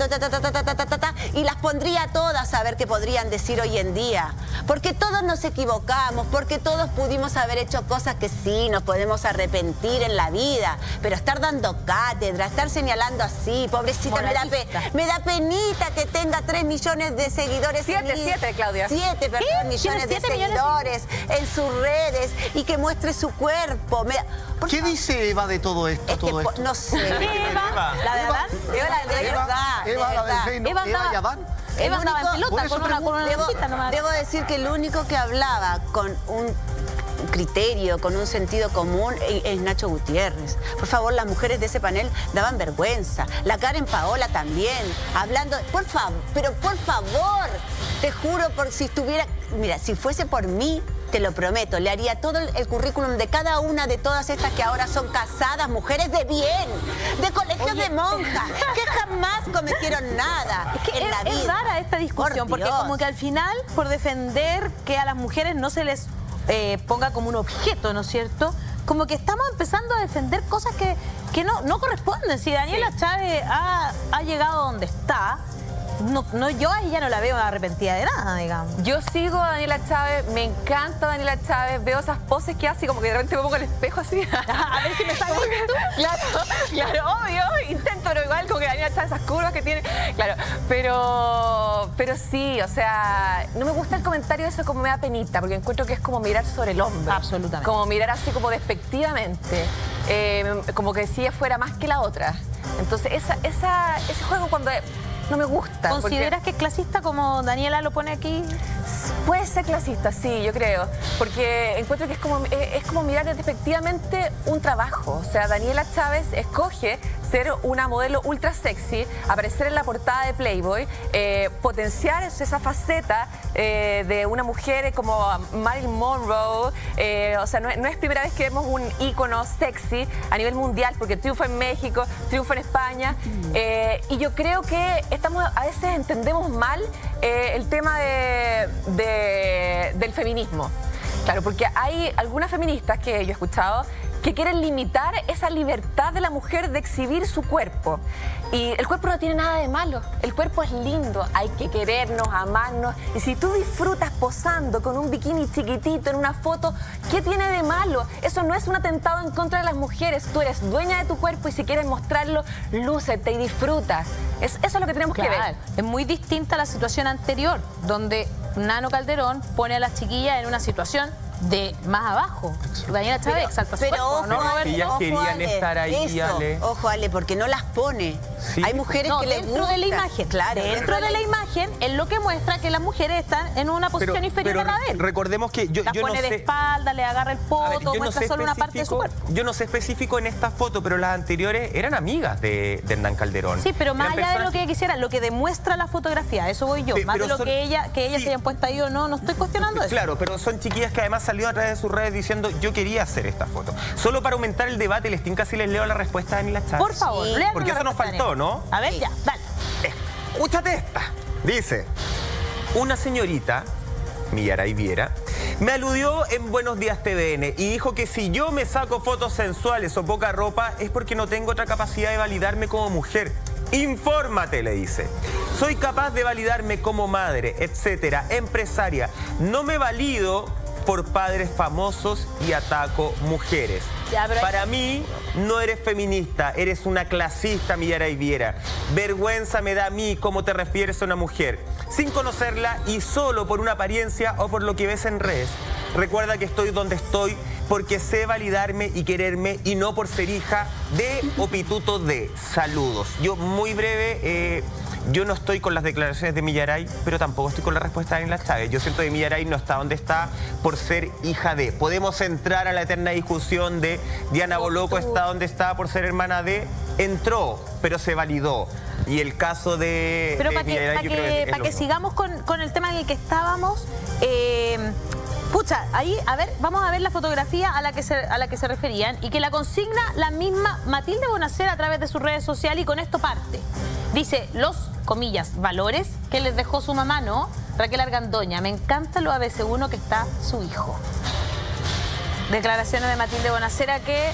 y las pondría todas a ver qué podrían decir hoy en día. Porque todos nos equivocamos, porque todos pudimos haber hecho cosas que sí, nos podemos arrepentir en la vida. Pero estar dando cátedra, estar señalando así, pobrecita, me da penita que tenga 3 millones de seguidores. 7, Claudia. 7 millones de seguidores en sus redes y que muestre su cuerpo. ¿Qué dice Eva de todo esto? No sé. Eva, la de Adán. Eva, la del reino. Eva y Adán. Eva andaba en pelota con una lonjita nomás. Debo decir que el único que hablaba con un criterio, con un sentido común, es Nacho Gutiérrez. Por favor, las mujeres de ese panel daban vergüenza. La Karen Paola también, hablando... Por favor, te juro, por si estuviera... Mira, si fuese por mí, te lo prometo, le haría todo el currículum de cada una de todas estas que ahora son casadas, mujeres de bien, de colegios de monjas, que jamás cometieron nada en la vida. Es rara esta discusión, porque como que al final, por defender que a las mujeres no se les ponga como un objeto, ¿no es cierto? Como que estamos empezando a defender cosas que no corresponden. Si Daniela Chávez ha llegado donde está, yo a ella no la veo arrepentida de nada, digamos. Yo sigo a Daniela Chávez, me encanta Daniela Chávez, veo esas poses que hace, como que de repente me pongo el espejo así. A ver si me sale tú. Claro, obvio, intento, pero igual como que Daniela Chávez, esas curvas que tiene, claro. Pero sí, o sea, no me gusta el comentario de eso, como me da penita, porque encuentro que es como mirar sobre el hombro. Absolutamente. Como mirar así como despectivamente, como que si ella fuera más que la otra. Entonces ese juego cuando... no me gusta. ¿Consideras que es clasista como Daniela lo pone aquí? Puede ser clasista, sí, yo creo. Porque encuentro que es como mirar despectivamente un trabajo. O sea, Daniela Chávez escoge ser una modelo ultra sexy, aparecer en la portada de Playboy, potenciar esa faceta de una mujer como Marilyn Monroe. O sea, no es primera vez que vemos un ícono sexy a nivel mundial, porque triunfa en México, triunfa en España. Y yo creo que a veces entendemos mal el tema del feminismo. Claro, porque hay algunas feministas que yo he escuchado que quieren limitar esa libertad de la mujer de exhibir su cuerpo. Y el cuerpo no tiene nada de malo, el cuerpo es lindo, hay que querernos, amarnos. Y si tú disfrutas posando con un bikini chiquitito en una foto, ¿qué tiene de malo? Eso no es un atentado en contra de las mujeres. Tú eres dueña de tu cuerpo y si quieres mostrarlo, lúcete y disfruta. Eso es lo que tenemos que ver. Es muy distinta a la situación anterior, donde Nano Calderón pone a las chiquillas en una situación de más abajo. Daniela Chávez exalta su cuerpo, ojo, ¿no? Ellas querían estar ahí, Ale. Ojo, Ale, porque no las pone. Sí. Hay mujeres que les dentro gusta. de la imagen. Claro, dentro de la imagen es lo que muestra que las mujeres están en una posición inferior a la de él. Recordemos que yo las no pone sé... de espalda, le agarra el poto, yo no muestra sé solo una parte de su cuerpo. Yo no sé específico en esta foto, pero las anteriores eran amigas de Hernán Calderón. Sí, pero más Eran allá de personas... lo que ella quisiera, lo que demuestra la fotografía, eso voy yo. Más de lo que ella se hayan puesto ahí o no estoy cuestionando eso. Claro, pero son chiquillas que además salió a través de sus redes diciendo yo quería hacer esta foto. Solo para aumentar el debate, les tinca si les leo la respuesta de Daniela Chávez. Por favor, léanos porque la eso nos respuesta, faltó, ¿no? A ver, ya, dale. Escúchate esta. Dice, una señorita, Millaray Viera, Me aludió en Buenos Días TVN y dijo que si yo me saco fotos sensuales o poca ropa es porque no tengo otra capacidad de validarme como mujer. Infórmate, le dice. Soy capaz de validarme como madre, etcétera, empresaria. No me valido por padres famosos y ataco mujeres. Para mí, no eres feminista, eres una clasista, Millaray Viera. Vergüenza me da a mí cómo te refieres a una mujer, sin conocerla y solo por una apariencia o por lo que ves en redes. Recuerda que estoy donde estoy porque sé validarme y quererme y no por ser hija de o pituto de. Saludos. Yo, muy breve, yo no estoy con las declaraciones de Millaray, pero tampoco estoy con la respuesta de Daniela Chávez. Yo siento que Millaray no está donde está por ser hija de. Podemos entrar a la eterna discusión de Diana Boloco está donde está por ser hermana de. Entró, pero se validó. Y el caso de Pero para Millaray, que sigamos con el tema en el que estábamos, pucha, ahí, a ver, vamos a ver la fotografía a la que se referían y que la consigna la misma Matilde Bonacera a través de sus redes sociales y con esto parte. Dice, los, comillas, valores que les dejó su mamá, ¿no? Raquel Argandoña, me encanta lo ABC1 que está su hijo. Declaraciones de Matilde Bonacera que...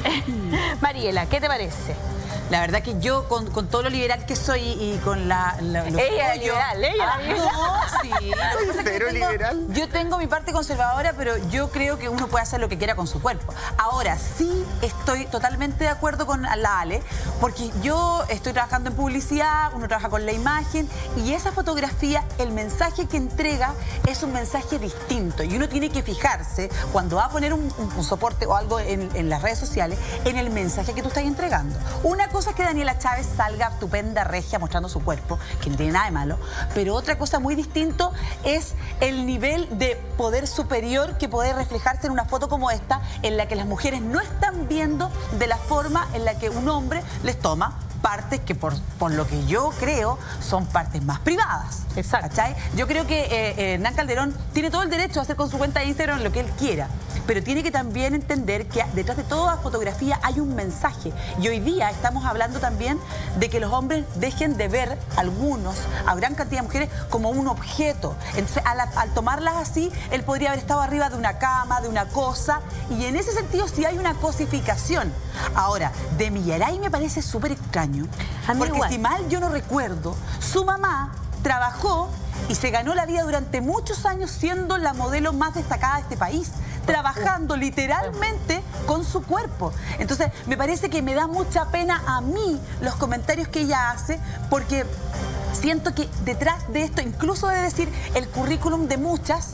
Mariela, ¿qué te parece? La verdad que yo, con todo lo liberal que soy y con ella es liberal, ella es liberal. No, sí. ¿Cero liberal? Yo tengo mi parte conservadora, pero yo creo que uno puede hacer lo que quiera con su cuerpo. Ahora, sí estoy totalmente de acuerdo con la Ale, porque yo estoy trabajando en publicidad, uno trabaja con la imagen, y esa fotografía, el mensaje que entrega es un mensaje distinto. Y uno tiene que fijarse, cuando va a poner un soporte o algo en las redes sociales, en el mensaje que tú estás entregando. Una cosa es que Daniela Chávez salga estupenda, regia, mostrando su cuerpo, que no tiene nada de malo, pero otra cosa muy distinto es el nivel de poder superior que puede reflejarse en una foto como esta, en la que las mujeres no están viendo de la forma en la que un hombre les toma partes que por lo que yo creo son partes más privadas. Exacto. ¿Cachai? Yo creo que Hernán Calderón tiene todo el derecho a hacer con su cuenta de Instagram lo que él quiera, pero tiene que también entender que detrás de toda fotografía hay un mensaje. Y hoy día estamos hablando también de que los hombres dejen de ver algunos, a gran cantidad de mujeres, como un objeto. Entonces, al tomarlas así, él podría haber estado arriba de una cama, de una cosa, y en ese sentido sí hay una cosificación. Ahora, de Millaray me parece súper extraño, porque igual, si mal yo no recuerdo, su mamá trabajó y se ganó la vida durante muchos años siendo la modelo más destacada de este país, trabajando literalmente con su cuerpo. Entonces, me parece que me da mucha pena a mí los comentarios que ella hace, porque siento que detrás de esto, incluso de decir el currículum de muchas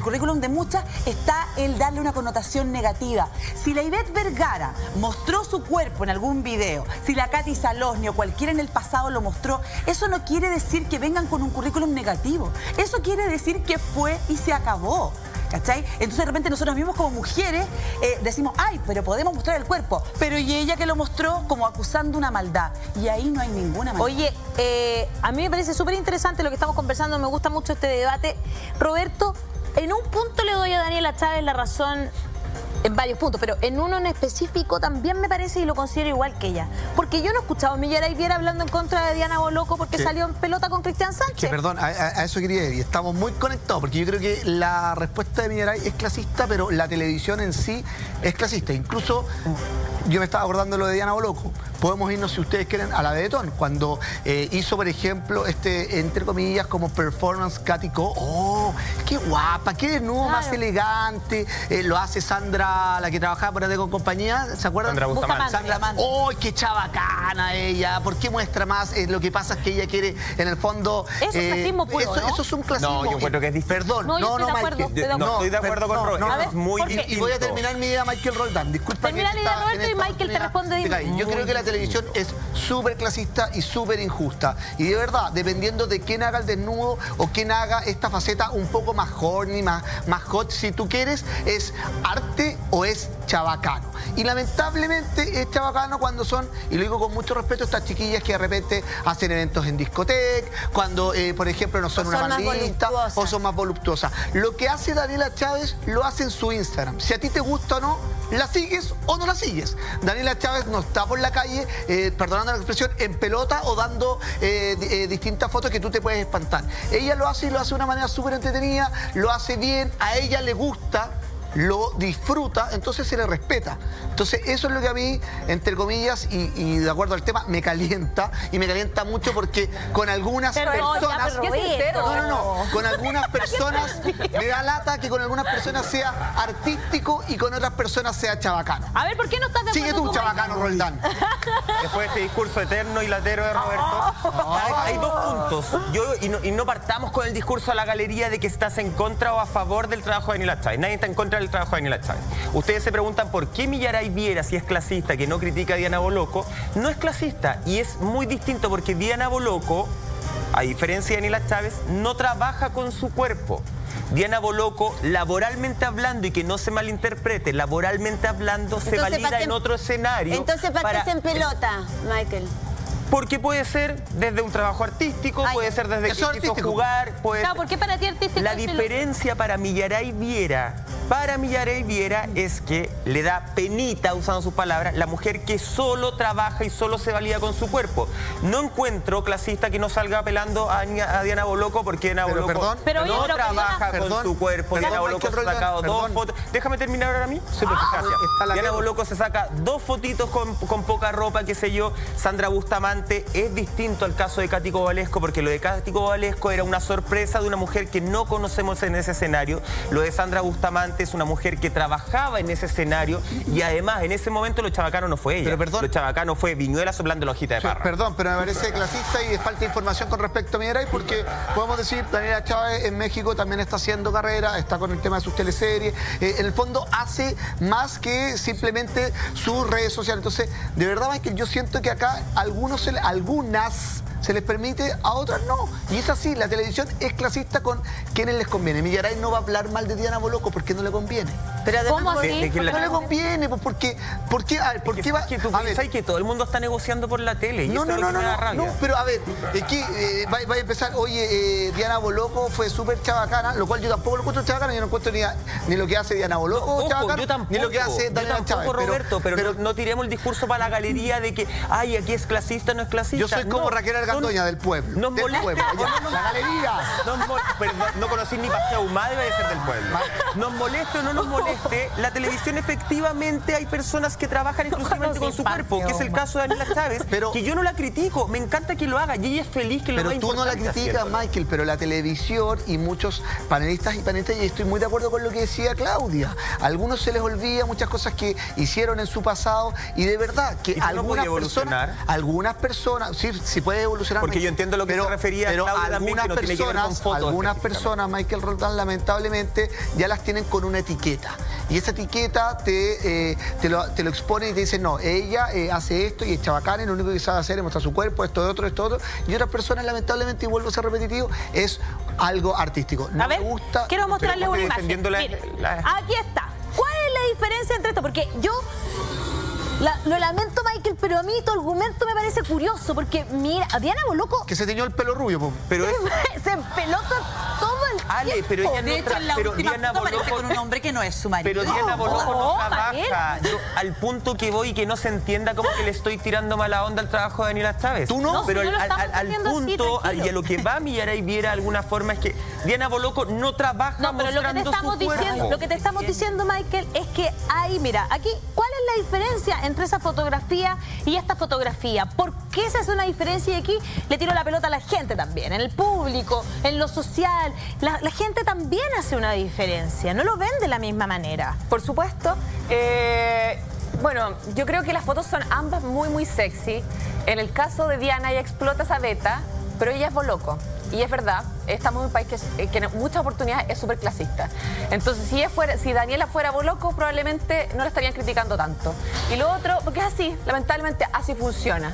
está el darle una connotación negativa. Si la Ivette Vergara mostró su cuerpo en algún video, si la Katy Salosni o cualquiera en el pasado lo mostró, eso no quiere decir que vengan con un currículum negativo. Eso quiere decir que fue y se acabó. ¿Cachai? Entonces de repente nosotros mismos como mujeres decimos, ay, pero podemos mostrar el cuerpo, pero y ella que lo mostró como acusando una maldad, y ahí no hay ninguna maldad. Oye, a mí me parece súper interesante lo que estamos conversando, me gusta mucho este debate. Roberto, en un punto le doy a Daniela Chávez la razón, en varios puntos, pero en uno en específico también me parece y lo considero igual que ella. Porque yo no he escuchado a Millaray Viera hablando en contra de Diana Boloco porque salió en pelota con Cristian Sánchez. Que perdón, a eso quería ir y estamos muy conectados, porque yo creo que la respuesta de Millaray es clasista, pero la televisión en sí es clasista. Incluso yo me estaba acordando lo de Diana Boloco. Podemos irnos, si ustedes quieren, a la de Betón, cuando hizo, por ejemplo, entre comillas, como performance Cático. ¡Oh, qué guapa! ¡Qué desnudo más elegante! Lo hace Sandra, la que trabajaba por AD con compañía, ¿se acuerdan? Sandra Bustamante. Sandra, ¡oh, qué chabacana ella! ¿Por qué muestra más? Lo que pasa es que ella quiere, en el fondo... Eso es clasismo puro, ¿no? Eso es un clasismo. No, yo encuentro que es distinto. Perdón, no, Michael. No estoy de acuerdo con Roberto. Es muy distinto. Y voy a terminar mi idea, Michael Roldán. Disculpa. Termina la idea, Roberto, y Michael te responde. Yo creo que la televisión es súper clasista y súper injusta. Y de verdad, dependiendo de quién haga el desnudo o quién haga esta faceta un poco más horny, más hot, si tú quieres, es arte o es chabacano. Y lamentablemente es chabacano cuando son, y lo digo con mucho respeto, estas chiquillas que de repente hacen eventos en discoteca, cuando, por ejemplo, no son una bandista o son más voluptuosas. Lo que hace Daniela Chávez lo hace en su Instagram. Si a ti te gusta o no, ¿La sigues o no la sigues? Daniela Chávez no está por la calle, perdonando la expresión, en pelota o dando distintas fotos que tú te puedes espantar. Ella lo hace y lo hace de una manera súper entretenida, lo hace bien, a ella le gusta, lo disfruta, entonces se le respeta. Entonces eso es lo que a mí, entre comillas, y de acuerdo al tema, me calienta, y me calienta mucho porque con algunas personas... con algunas personas me da lata que con algunas personas sea artístico y con otras personas sea chabacano. A ver, ¿por qué no estás de acuerdo? Sigue tú, chabacano, Roldán. Después de este discurso eterno y latero de Roberto, hay dos puntos. Y no partamos con el discurso a la galería de que estás en contra o a favor del trabajo de Daniela Chávez. Nadie está en contra del trabajo de Daniela Chávez. Ustedes se preguntan por qué Millaray Viera, si es clasista, que no critica a Diana Boloco. No es clasista y es muy distinto porque Diana Boloco, a diferencia de Daniela Chávez, no trabaja con su cuerpo. Diana Boloco, laboralmente hablando, y que no se malinterprete, laboralmente hablando, se valida en otro escenario. Entonces, ¿para qué es en pelota, Michael? Porque puede ser desde un trabajo artístico, puede ser desde que quiso jugar, puede ser... ¿Por qué para ti artístico? La diferencia para Millaray Viera es que le da penita, usando sus palabras, la mujer que solo trabaja y solo se valida con su cuerpo. No encuentro clasista que no salga apelando a Diana Boloco porque Diana Boloco no trabaja con su cuerpo. Diana Boloco se ha sacado 2 fotos. Déjame terminar ahora a mí. Sí, gracias. Diana Boloco se saca 2 fotitos con poca ropa, qué sé yo. Sandra Bustamante es distinto al caso de Katy Kovalevsky, porque lo de Katy Kovalevsky era una sorpresa de una mujer que no conocemos en ese escenario. Lo de Sandra Bustamante es una mujer que trabajaba en ese escenario y además en ese momento lo chabacano no fue ella. Pero perdón, lo chabacano fue Viñuela soplando la hojita de parra. Perdón, pero me parece clasista y falta información con respecto a Millaray, porque podemos decir, Daniela Chávez en México también está haciendo carrera, está con el tema de sus teleseries, en el fondo hace más que simplemente sus redes sociales. Entonces, de verdad, Michael, yo siento que acá algunas se les permite, a otras no. Y es así, la televisión es clasista con quienes les conviene. Millaray no va a hablar mal de Diana Boloco porque no le conviene. Pero además, ¿cómo así? No le conviene, pues porque... ¿Por qué va? Que tú piensas que todo el mundo está negociando por la tele. Y no, eso es lo que me da rabia. no, pero a ver, va a empezar, oye, Diana Boloco fue súper chabacana, lo cual yo tampoco lo encuentro chabacana, yo no encuentro ni lo que hace Diana Boloco chabacana, ni lo que hace Daniela Chávez. Roberto, pero no tiremos el discurso para la galería de que, ay, aquí es clasista, no es clasista. Yo soy como Raquel Argandoña del pueblo. Nos molesta. La galería. No conocí ni Paseo Humada, debe ser del pueblo. Nos moleste o no nos moleste, la televisión efectivamente hay personas que trabajan exclusivamente con su cuerpo, que es el caso de Daniela Chávez, que yo no la critico, me encanta que lo haga y ella es feliz que lo haga. Pero tú no la criticas, Michael, pero la televisión y muchos panelistas y panelistas, y estoy muy de acuerdo con lo que decía Claudia, a algunos se les olvida muchas cosas que hicieron en su pasado y de verdad que algunas personas, sí puede evolucionar. Porque yo entiendo lo que se refería pero Claudia también, que no tiene que ver con fotos. Algunas personas, Michael Roldán, lamentablemente ya las tienen con una etiqueta. Y esa etiqueta te lo expone y te dice, no, ella hace esto y es chabacana y lo único que sabe hacer es mostrar su cuerpo, esto de otro, esto de otro. Y otras personas, lamentablemente, y vuelvo a ser repetitivo, es algo artístico. No me gusta. Quiero mostrarles una imagen. Mire, aquí está. ¿Cuál es la diferencia entre esto? Porque yo... lo lamento, Michael, pero a mí tu argumento me parece curioso, porque mira, a Diana Boloco... Que se teñó el pelo rubio, po. Pero se pelota todo el Ale, pero ella de hecho, en la última foto aparece con un hombre que no es su marido. Pero Diana Boloco no trabaja. Yo, al punto que voy y que no se entienda como que le estoy tirando mala onda al trabajo de Daniela Chávez. ¿Tú no? Pero al punto, y a lo que va Millaray Viera de alguna forma es que Diana Boloco no trabaja mostrando su cuerpo. Lo que te estamos diciendo, Michael, es que hay, mira, aquí, ¿cuál es la diferencia entre esa fotografía y esta fotografía? ¿Por qué se hace una diferencia? Y aquí le tiro la pelota a la gente también, en el público, en lo social. La gente también hace una diferencia, no lo ven de la misma manera. Por supuesto. Bueno, yo creo que las fotos son ambas muy sexy. En el caso de Diana, ella explota esa beta, pero ella es Boloco. Y es verdad, estamos en un país que en muchas oportunidades es súper clasista. Entonces, si Daniela fuera Boloco, probablemente no la estarían criticando tanto. Y lo otro, porque es así, lamentablemente así funciona.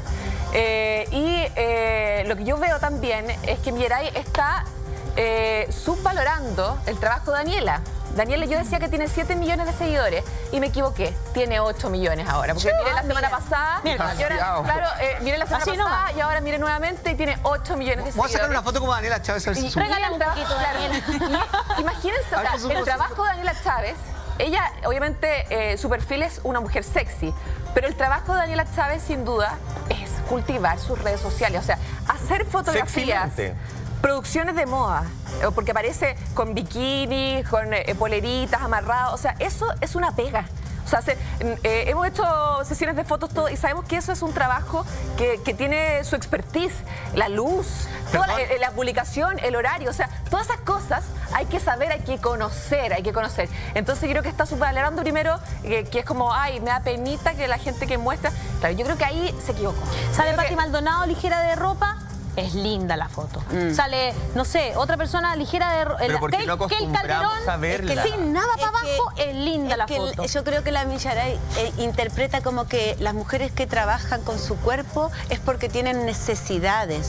Lo que yo veo también es que Millaray está subvalorando el trabajo de Daniela. Daniela, yo decía que tiene 7 millones de seguidores y me equivoqué. Tiene 8 millones ahora. Porque miré la semana pasada. Miré la semana pasada y ahora miré nuevamente y tiene 8 millones de seguidores. Vamos a sacar una foto como Daniela Chávez. Regálame un poquito, Daniela. Imagínense, el trabajo de Daniela Chávez ella, obviamente, su perfil es una mujer sexy, pero el trabajo de Daniela Chávez, sin duda, es cultivar sus redes sociales, o sea, hacer fotografías, producciones de moda, porque aparece con bikini, con poleritas, amarrados, o sea, eso es una pega. O sea, hemos hecho sesiones de fotos todo, y sabemos que eso es un trabajo que tiene su expertise, la luz, toda la publicación, el horario, o sea, todas esas cosas hay que saber, hay que conocer. Entonces yo creo que está supervalorando primero, que es como, ay, me da penita que la gente que muestra. Claro, yo creo que ahí se equivocó. Sale Pati Maldonado ligera de ropa. Es linda la foto. Sale, no sé, otra persona ligera de ropa. Pero porque no acostumbramos a verla. Sin nada para abajo, es linda la foto. Yo creo que la Millaray interpreta como que las mujeres que trabajan con su cuerpo es porque tienen necesidades.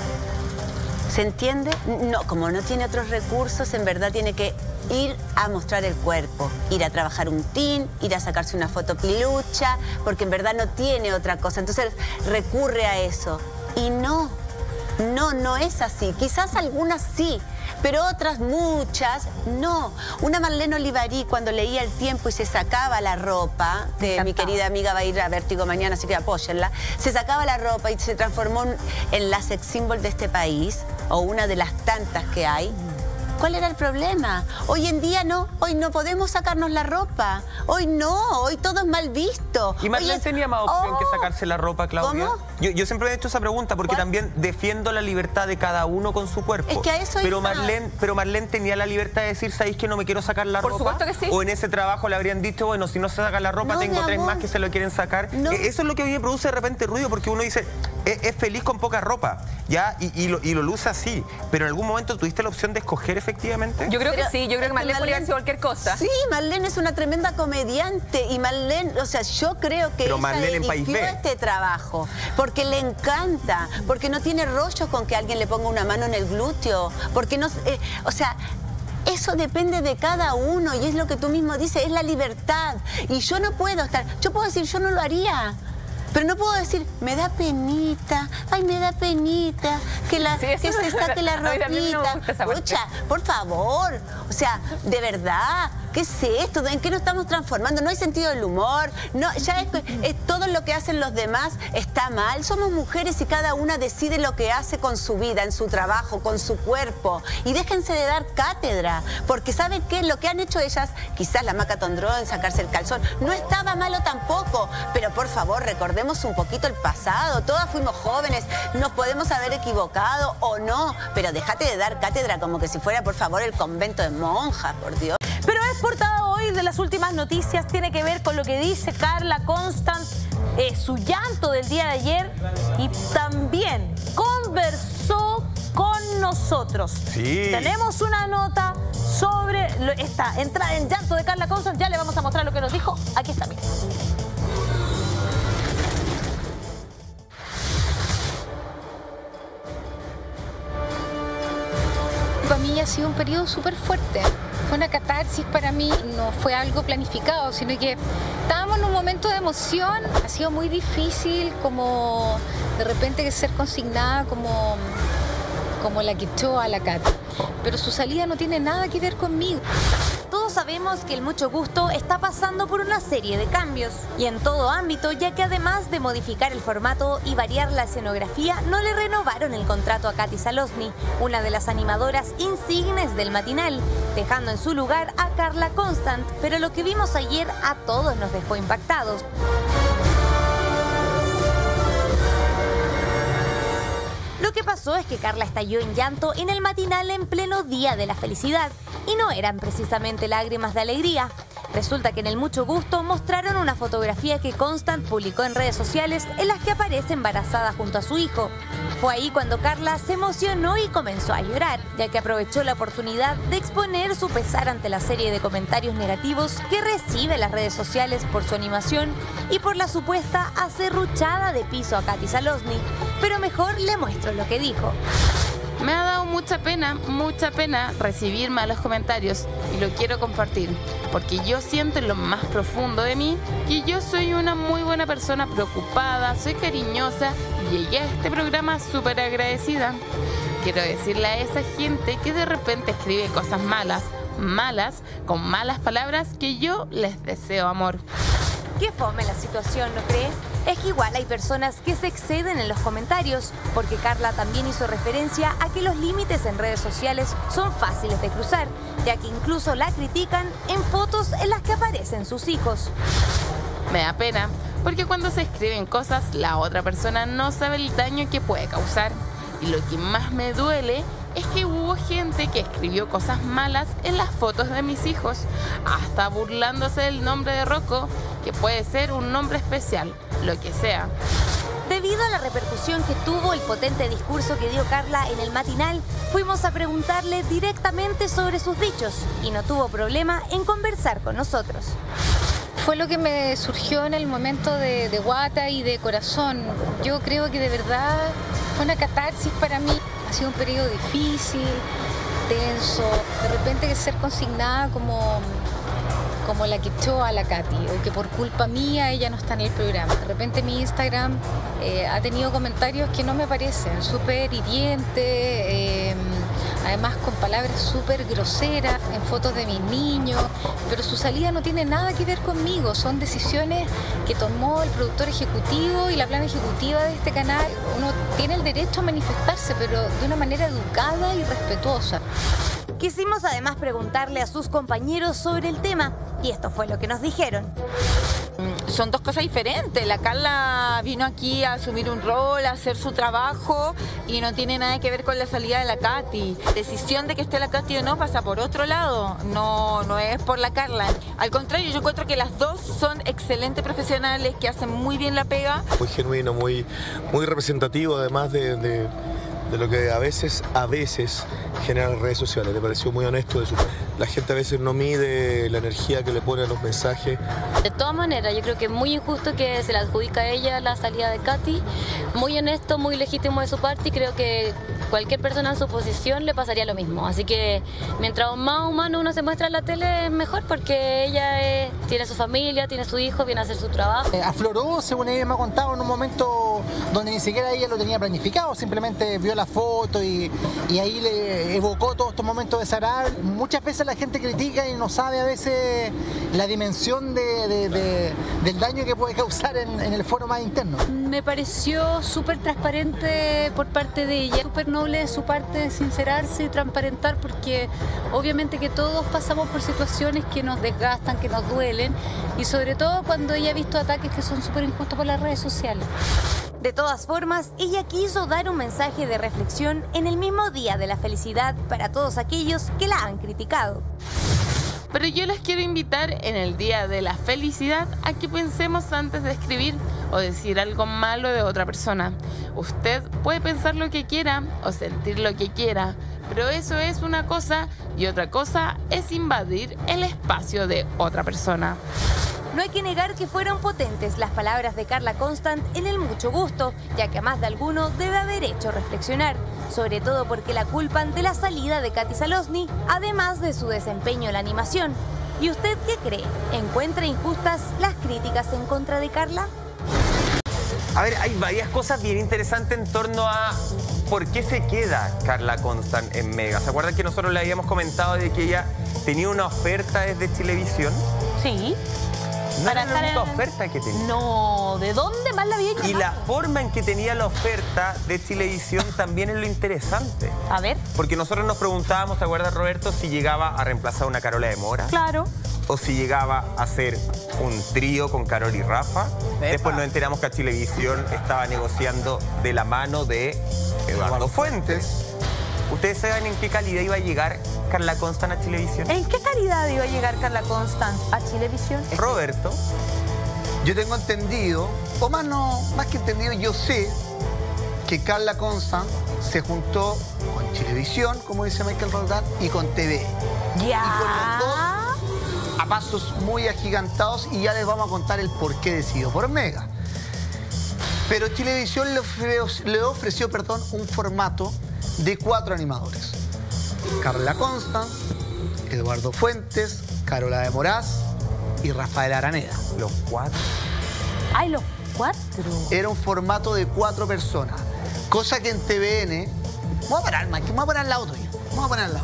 ¿Se entiende? No, como no tiene otros recursos, en verdad tiene que ir a mostrar el cuerpo, ir a trabajar un tin, ir a sacarse una foto pilucha, porque en verdad no tiene otra cosa. Entonces recurre a eso. Y no es así. Quizás algunas sí, pero otras muchas no. Una Marlene Olivarí, cuando leía El Tiempo y se sacaba la ropa, que mi querida amiga va a ir a Vértigo mañana, así que apóyenla, se sacaba la ropa y se transformó en la sex symbol de este país, o una de las tantas que hay. ¿Cuál era el problema? Hoy en día no, hoy no podemos sacarnos la ropa. Hoy no, hoy todo es mal visto. ¿Y Marlene tenía más opción que sacarse la ropa, Claudia? ¿Cómo? Yo siempre he hecho esa pregunta porque también defiendo la libertad de cada uno con su cuerpo. Es que a eso pero Marlene tenía la libertad de decir, ¿sabéis que no me quiero sacar la ropa? Por supuesto que sí. O en ese trabajo le habrían dicho, bueno, si no se saca la ropa, tengo 3 más que se lo quieren sacar. Eso es lo que a mí me produce de repente ruido, porque uno dice, es feliz con poca ropa, ¿ya? Y lo luce así. Pero en algún momento tuviste la opción de escoger efectivamente. Yo creo que sí, yo creo que Marlene podría hacer cualquier cosa. Sí, Marlene es una tremenda comediante y Marlene, o sea, yo creo que ella eligió este trabajo porque le encanta, porque no tiene rollos con que alguien le ponga una mano en el glúteo, porque no, o sea, eso depende de cada uno y es lo que tú mismo dices, es la libertad. Y yo no puedo estar, yo puedo decir, yo no lo haría. Pero no puedo decir, me da penita, ay, me da penita, que se saque la ropita. Escucha, por favor, o sea, de verdad, ¿qué es esto? ¿En qué nos estamos transformando? No hay sentido del humor, no, ya es todo lo que hacen los demás está mal. Somos mujeres y cada una decide lo que hace con su vida, en su trabajo, con su cuerpo. Y déjense de dar cátedra, porque ¿saben qué? Lo que han hecho ellas, quizás la Maca Tondró en sacarse el calzón, no estaba malo tampoco, pero por favor, recordemos un poquito el pasado, todas fuimos jóvenes, nos podemos haber equivocado o no, pero déjate de dar cátedra como que si fuera, por favor, el convento de monjas, por Dios. Pero es portada hoy de las últimas noticias, tiene que ver con lo que dice Carla Constant, su llanto del día de ayer, y también conversó con nosotros. Sí. Tenemos una nota sobre esta entrada en llanto de Carla Constant, ya le vamos a mostrar lo que nos dijo, aquí está, miren. Para mí ha sido un periodo súper fuerte. Fue una catarsis para mí, no fue algo planificado, sino que estábamos en un momento de emoción. Ha sido muy difícil como de repente ser consignada como la Quichoa, la Cata. Pero su salida no tiene nada que ver conmigo. Todos sabemos que el Mucho Gusto está pasando por una serie de cambios, y en todo ámbito, ya que además de modificar el formato y variar la escenografía, no le renovaron el contrato a Katy Salosny, una de las animadoras insignes del matinal, dejando en su lugar a Carla Constant, pero lo que vimos ayer a todos nos dejó impactados. Lo que pasó es que Carla estalló en llanto en el matinal en pleno Día de la Felicidad, y no eran precisamente lágrimas de alegría. Resulta que en el Mucho Gusto mostraron una fotografía que Constant publicó en redes sociales en las que aparece embarazada junto a su hijo. Fue ahí cuando Carla se emocionó y comenzó a llorar, ya que aprovechó la oportunidad de exponer su pesar ante la serie de comentarios negativos que recibe las redes sociales por su animación y por la supuesta aserruchada de piso a Katy Salosny. Pero mejor le muestro lo que dijo. Me ha dado mucha pena recibir malos comentarios y lo quiero compartir, porque yo siento en lo más profundo de mí que yo soy una muy buena persona, preocupada, soy cariñosa y llegué a este programa súper agradecida. Quiero decirle a esa gente que de repente escribe cosas malas malas, con malas palabras, que yo les deseo amor. Qué fome la situación, ¿no cree? Es que igual hay personas que se exceden en los comentarios, porque Carla también hizo referencia a que los límites en redes sociales son fáciles de cruzar, ya que incluso la critican en fotos en las que aparecen sus hijos. Me da pena, porque cuando se escriben cosas, la otra persona no sabe el daño que puede causar. Y lo que más me duele es que hubo gente que escribió cosas malas en las fotos de mis hijos, hasta burlándose del nombre de Rocco, que puede ser un nombre especial, lo que sea. Debido a la repercusión que tuvo el potente discurso que dio Carla en el matinal, fuimos a preguntarle directamente sobre sus dichos y no tuvo problema en conversar con nosotros. Fue lo que me surgió en el momento de guata y de corazón. Yo creo que de verdad fue una catarsis para mí. Ha sido un periodo difícil, tenso. De repente que ser consignada como la que echó a la Katy, o que por culpa mía ella no está en el programa. De repente mi Instagram ha tenido comentarios que no me parecen, súper hirientes, además con palabras súper groseras, en fotos de mis niños, pero su salida no tiene nada que ver conmigo, son decisiones que tomó el productor ejecutivo y la plana ejecutiva de este canal. Uno tiene el derecho a manifestarse, pero de una manera educada y respetuosa. Quisimos además preguntarle a sus compañeros sobre el tema, y esto fue lo que nos dijeron. Son dos cosas diferentes. La Carla vino aquí a asumir un rol, a hacer su trabajo y no tiene nada que ver con la salida de la Katy. Decisión de que esté la Katy o no pasa por otro lado, no es por la Carla. Al contrario, yo encuentro que las dos son excelentes profesionales que hacen muy bien la pega. Muy genuino, muy representativo, además de lo que a veces generan las redes sociales. Me pareció muy honesto de su parte. La gente a veces no mide la energía que le pone a los mensajes. De todas maneras, yo creo que es muy injusto que se le adjudica a ella la salida de Katy. Muy honesto, muy legítimo de su parte, y creo que cualquier persona en su posición le pasaría lo mismo. Así que mientras más humano uno se muestra en la tele, es mejor, porque ella tiene su familia, tiene su hijo, viene a hacer su trabajo. Afloró, según ella me ha contado, en un momento donde ni siquiera ella lo tenía planificado, simplemente vio la foto y ahí le evocó todos estos momentos desagradables. Muchas veces la gente critica y no sabe a veces la dimensión del daño que puede causar en el foro más interno. Me pareció súper transparente por parte de ella, súper noble de su parte sincerarse y transparentar, porque obviamente que todos pasamos por situaciones que nos desgastan, que nos duelen, y sobre todo cuando ella ha visto ataques que son súper injustos por las redes sociales. De todas formas, ella quiso dar un mensaje de reflexión en el mismo día de la felicidad para todos aquellos que la han criticado. Pero yo les quiero invitar en el Día de la Felicidad a que pensemos antes de escribir o decir algo malo de otra persona. Usted puede pensar lo que quiera o sentir lo que quiera, pero eso es una cosa, y otra cosa es invadir el espacio de otra persona. No hay que negar que fueron potentes las palabras de Carla Constant en el Mucho Gusto, ya que a más de alguno debe haber hecho reflexionar, sobre todo porque la culpan de la salida de Katy Salosny, además de su desempeño en la animación. ¿Y usted qué cree? ¿Encuentra injustas las críticas en contra de Carla? A ver, hay varias cosas bien interesantes en torno a por qué se queda Carla Constant en Mega. ¿Se acuerdan que nosotros le habíamos comentado de que ella tenía una oferta desde Chilevisión? Sí. No era la única oferta que tenía. No, ¿de dónde más la había hecho? Y la forma en que tenía la oferta de Chilevisión también es lo interesante. A ver. Porque nosotros nos preguntábamos, ¿te acuerdas, Roberto, si llegaba a reemplazar a una Carola de Mora? Claro. O si llegaba a hacer un trío con Carol y Rafa. Después nos enteramos que a Chilevisión estaba negociando de la mano de Eduardo Fuentes. ¿Ustedes saben en qué calidad iba a llegar Carla Constant a Chilevisión? ¿En qué calidad iba a llegar Carla Constant a Chilevisión? Roberto. Yo tengo entendido, o más que entendido, yo sé que Carla Constant se juntó con Chilevisión, como dice Michael Roldán, y con TV. Ya. Y con los dos a pasos muy agigantados, y ya les vamos a contar el por qué decidió por Mega. Pero Chilevisión le ofreció un formato de 4 animadores. Carla Constant, Eduardo Fuentes, Carola de Moraz y Rafael Araneda. Los 4. ¡Ay, los 4! Era un formato de 4 personas. Cosa que en TVN... Vamos a parar, Mike, vamos a poner al lado tuyo.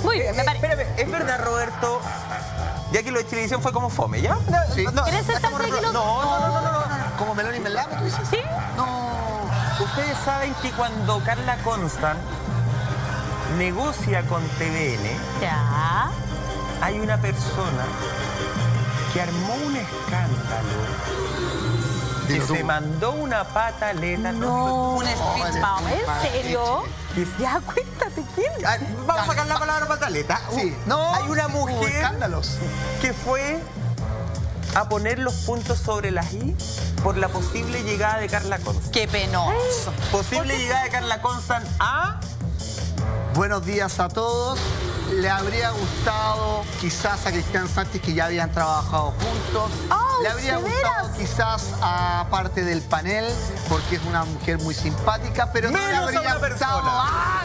Muy bien, me parece. Espérame, ¿es verdad, Roberto? Ya que lo de Chilevisión fue como fome, ¿ya? Sí. ¿Quieres sentarte aquí? No. ¿Como melón y melame, tú dices? ¿Sí? No. Ustedes saben que cuando Carla Constant negocia con TVN, Ya. hay una persona que armó un escándalo, que se mandó una pataleta. No, Un speech mom. ¿En serio? Ya, cuéntate, ¿quién? Vamos a sacar la palabra pataleta. Sí. No, hay una hubo mujer escándalos. que fue a poner los puntos sobre las i por la posible llegada de Carla Constant. Qué penoso. Posible llegada de Carla Constant a... Buenos días a todos. Le habría gustado quizás a Cristian Sánchez, que ya habían trabajado juntos. Le habría gustado quizás a parte del panel, porque es una mujer muy simpática, pero no le Menos a habría una gustado persona.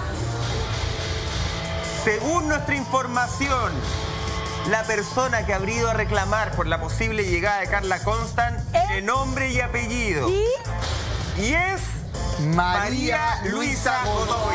Según nuestra información, la persona que habría ido a reclamar por la posible llegada de Carla Constant de nombre y apellido. Y es María Luisa Godoy.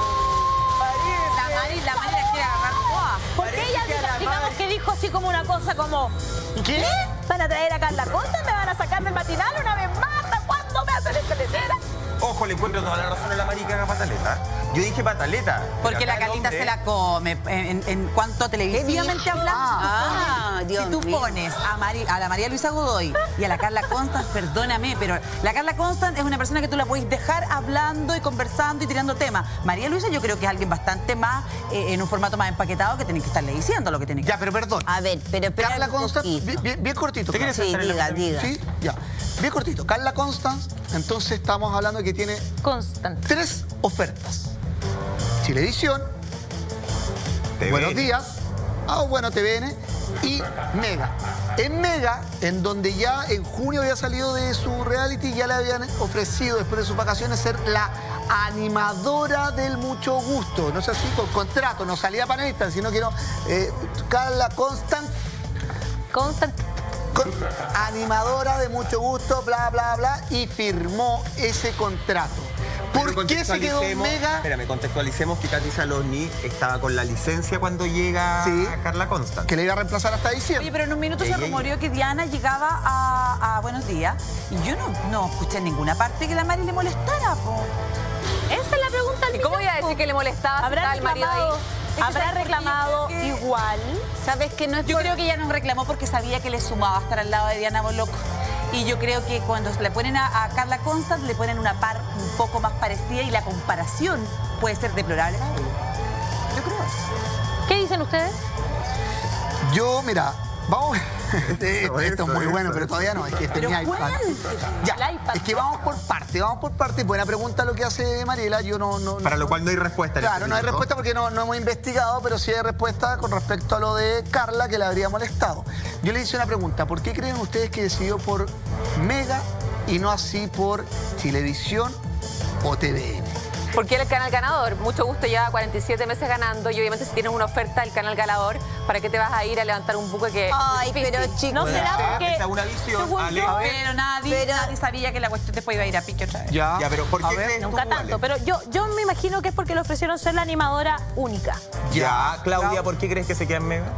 La María quiere agarrar. Porque ella, digamos que dijo así como una cosa como... ¿Qué? ¿Van a traer a Carla Costa? ¿Me van a sacar del matinal una vez más? ¿Hasta cuándo me hacen esta lecera? Ojo, le encuentro toda la razón a la marica que haga pataleta. Yo dije pataleta. Porque la Carlita Carlita se la come. En cuanto televisivamente hablamos, Dios si tú mío. pones a la María Luisa Godoy y a la Carla Constant, perdóname, pero la Carla Constant es una persona que tú la puedes dejar hablando y conversando y tirando temas. María Luisa yo creo que es alguien bastante más, en un formato más empaquetado, que tienen que estarle diciendo lo que tienen que Ya, pero perdón. A ver, pero espera Carla un Constant, poquito. bien cortito. ¿Te quieres Sí, sentar en la diga. Sí, ya. Bien cortito. Carla Constant, entonces estamos hablando de que tiene Constante. 3 ofertas. Chilevisión, TVN. Buenos Días, Bueno TVN y Mega. En Mega, en donde ya en junio había salido de su reality, ya le habían ofrecido después de sus vacaciones ser la animadora del Mucho Gusto. No sé, así con contrato, no salía panelista, sino que no. Carla Constant, animadora de Mucho Gusto, bla, bla, bla, y firmó ese contrato. ¿Por qué se quedó en Mega? Espérame, contextualicemos que Katy Saloni estaba con la licencia cuando llega Carla Constant. Que le iba a reemplazar hasta diciembre. Oye, pero en un minuto se rumoreó que Diana llegaba a Buenos Días y yo no escuché en ninguna parte que la Mari le molestara, po. Esa es la pregunta. ¿Y cómo iba a decir que le molestaba si estaba el marido ahí? ¿Habrá reclamado igual? ¿Sabes que no es Yo creo que ella no reclamó porque sabía que le sumaba estar al lado de Diana Boloco. Y yo creo que cuando le ponen a Carla Constant, le ponen una par un poco más parecida y la comparación puede ser deplorable. Yo creo eso. ¿Qué dicen ustedes? Yo, mira, vamos... Esto es muy bueno, pero todavía no. Es que este es mi iPad. Ya, es que vamos por parte. Buena pregunta lo que hace Mariela. Yo no... Para lo cual no hay respuesta. Claro, no hay respuesta porque no hemos investigado, pero sí hay respuesta con respecto a lo de Carla, que le habría molestado. Yo le hice una pregunta. ¿Por qué creen ustedes que decidió por Mega y no así por Chilevisión o TVN? Porque era el canal ganador. Mucho Gusto lleva 47 meses ganando y obviamente si tienes una oferta del canal ganador, ¿para qué te vas a ir a levantar un buque que... Ay, pero chicos... No será porque... Esa es una visión, según Ale. yo, Pero nadie sabía que la cuestión después iba a ir a pique otra vez. Ya, pero ¿por qué crees tú, Nunca Ale? tanto, pero yo me imagino que es porque le ofrecieron ser la animadora única. Ya, Claudia, ¿por qué crees que se queda en Mega?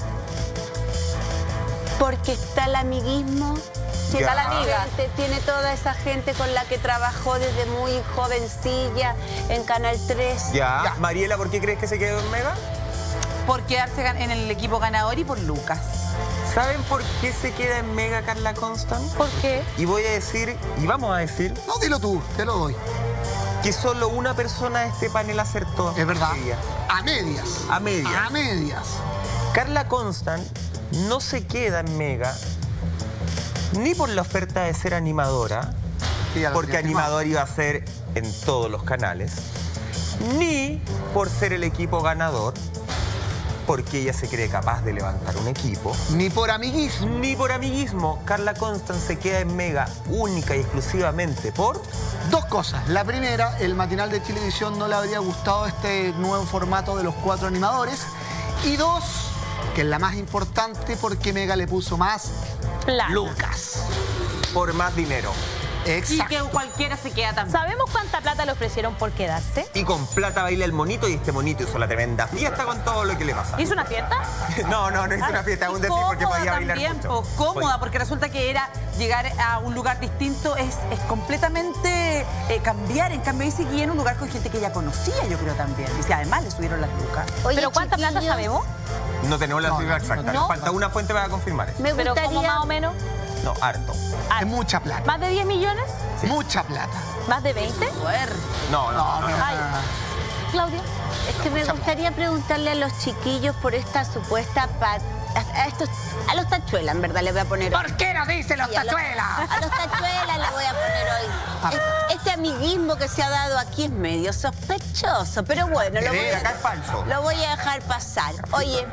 Porque está el amiguismo. Ya. Está la amiga. Tiene toda esa gente con la que trabajó desde muy jovencilla en Canal 3. Ya. Mariela, ¿por qué crees que se quedó en Mega? Por quedarse en el equipo ganador y por Lucas. ¿Saben por qué se queda en Mega Carla Constant? ¿Por qué? Y voy a decir, y vamos a decir... No, dilo tú, te lo doy. Que solo una persona de este panel acertó. Es verdad. Ella. A medias. A medias. A medias. Carla Constant no se queda en Mega ni por la oferta de ser animadora, porque animador iba a ser en todos los canales, ni por ser el equipo ganador, porque ella se cree capaz de levantar un equipo. Ni por amiguismo. Ni por amiguismo. Carla Constant se queda en Mega única y exclusivamente por... Dos cosas. La primera, el matinal de Chilevisión no le habría gustado este nuevo formato de los 4 animadores. Y dos, que es la más importante, porque Mega le puso más Plata. Lucas. Por más dinero. Y que cualquiera se queda también. ¿Sabemos cuánta plata le ofrecieron por quedarse? Y con plata baila el monito y este monito hizo la tremenda fiesta con todo lo que le pasa. ¿Hizo una fiesta? No hizo una fiesta, un decir porque podía bailar mucho. Cómoda, porque resulta que era llegar a un lugar distinto es completamente cambiar. En cambio, ahí seguía en un lugar con gente que ella conocía, yo creo también. Y si además le subieron las lucas. ¿Pero cuánta plata sabemos? No tenemos la cifra exacta. no. Falta una fuente para confirmar eso. ¿Pero cómo más o menos? No, harto. Es mucha plata. ¿Más de 10 millones? Sí. Mucha plata. ¿Más de 20? No. Ay. Claudia. Es que me gustaría preguntarle a los chiquillos por esta supuesta a los tachuelas, en verdad, le voy a poner hoy. ¿Por qué no dice los tachuelas? A los tachuelas le voy a poner hoy. Este amiguismo que se ha dado aquí es medio sospechoso, pero bueno, acá es falso. Lo voy a dejar pasar. Oye,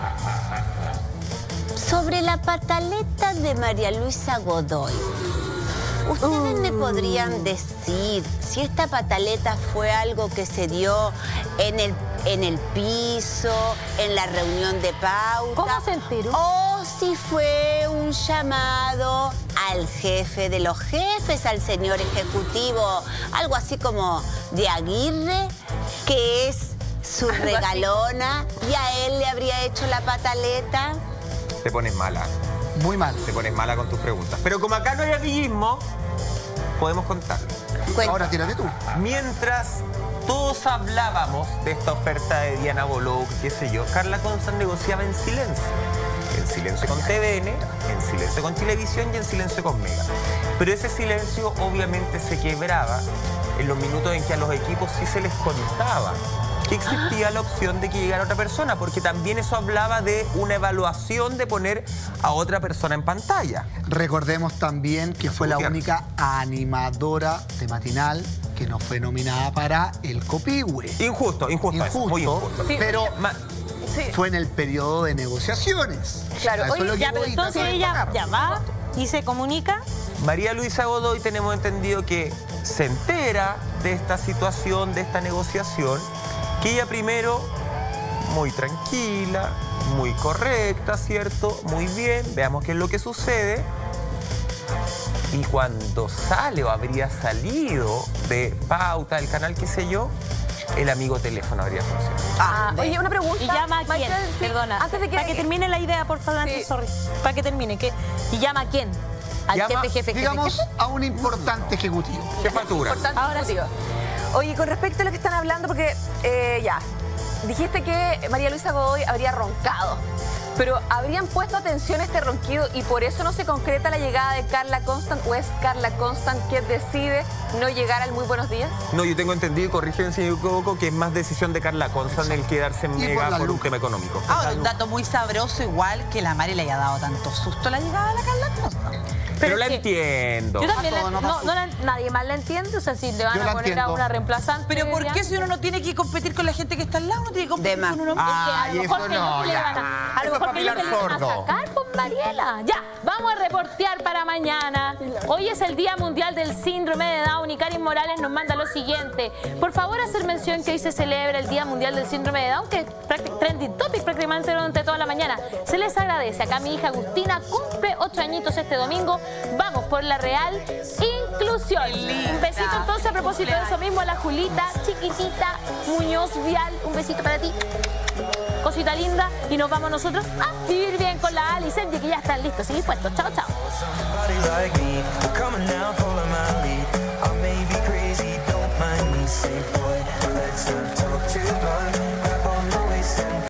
sobre la pataleta de María Luisa Godoy, ¿ustedes me podrían decir si esta pataleta fue algo que se dio en el piso, en la reunión de pauta? ¿Cómo se enteró? O si fue un llamado al jefe de los jefes, al señor ejecutivo, algo así como de Aguirre, que es su regalona, y a él le habría hecho la pataleta. Te pones mala. Muy mal. Te pones mala con tus preguntas. Pero como acá no hay amiguismo, podemos contarlo. Ahora tírate tú. Mientras todos hablábamos de esta oferta de Diana Boló, qué sé yo, Carla Constant negociaba en silencio. En silencio con TVN, en silencio con Chilevisión y en silencio con Mega. Pero ese silencio obviamente se quebraba en los minutos en que a los equipos sí se les contaba que existía la opción de que llegara otra persona, porque también eso hablaba de una evaluación de poner a otra persona en pantalla. Recordemos también que fue la única animadora de matinal que no fue nominada para el Copihue. Injusto eso, muy injusto. Sí, pero fue en el periodo de negociaciones. Claro, Eso es lo que ya, pero voy, entonces trata de ella pagar. ya va y se comunica. María Luisa Godoy, tenemos entendido que se entera de esta situación, de esta negociación, que ella primero, muy tranquila, muy correcta, ¿cierto? Muy bien, veamos qué es lo que sucede. Y cuando sale o habría salido de pauta del canal, qué sé yo, el amigo teléfono habría funcionado. Oye, una pregunta. ¿Y llama a quién? Michael, sí, Perdona. antes de que... Para que termine la idea, por favor, Sí. sorry. Para que termine. ¿Y llama a quién? Al Llama, jefe. digamos, a un importante ejecutivo. Jefatura. Importante Ahora ejecutivo. Oye, con respecto a lo que están hablando, porque dijiste que María Luisa Godoy habría roncado, pero ¿habrían puesto atención a este ronquido y por eso no se concreta la llegada de Carla Constant, o es Carla Constant quien decide no llegar al Muy Buenos Días? No, yo tengo entendido, y corrígeme si me equivoco, que es más decisión de Carla Constant el quedarse en Mega por un tema económico. Ahora, un dato muy sabroso, igual que la Mari le haya dado tanto susto a la llegada de la Carla Constant. Pero la entiendo. Yo también nadie más la entiende, o sea, si le van a poner a una reemplazante. Pero ¿por qué si uno no tiene que competir con la gente que está al lado, no tiene que competir con uno mismo? A lo mejor que le van a sacar, pues, Mariela. Ya, vamos a reportear para mañana. Hoy es el Día Mundial del Síndrome de Down y Karin Morales nos manda lo siguiente. Por favor, hacer mención que hoy se celebra el Día Mundial del Síndrome de Down, que es trending topic prácticamente durante toda la mañana. Se les agradece. Acá mi hija Agustina cumple 8 añitos este domingo. Vamos por la real inclusión. Un besito entonces a propósito de eso mismo a la Julita, chiquitita, Muñoz Vial. Un besito para ti. Cosita linda. Y nos vamos nosotros a vivir bien con la Ali y Sergi, que ya están listos y dispuestos. Chao, chao. I may be crazy, don't mind me, say boy, let's not talk too long.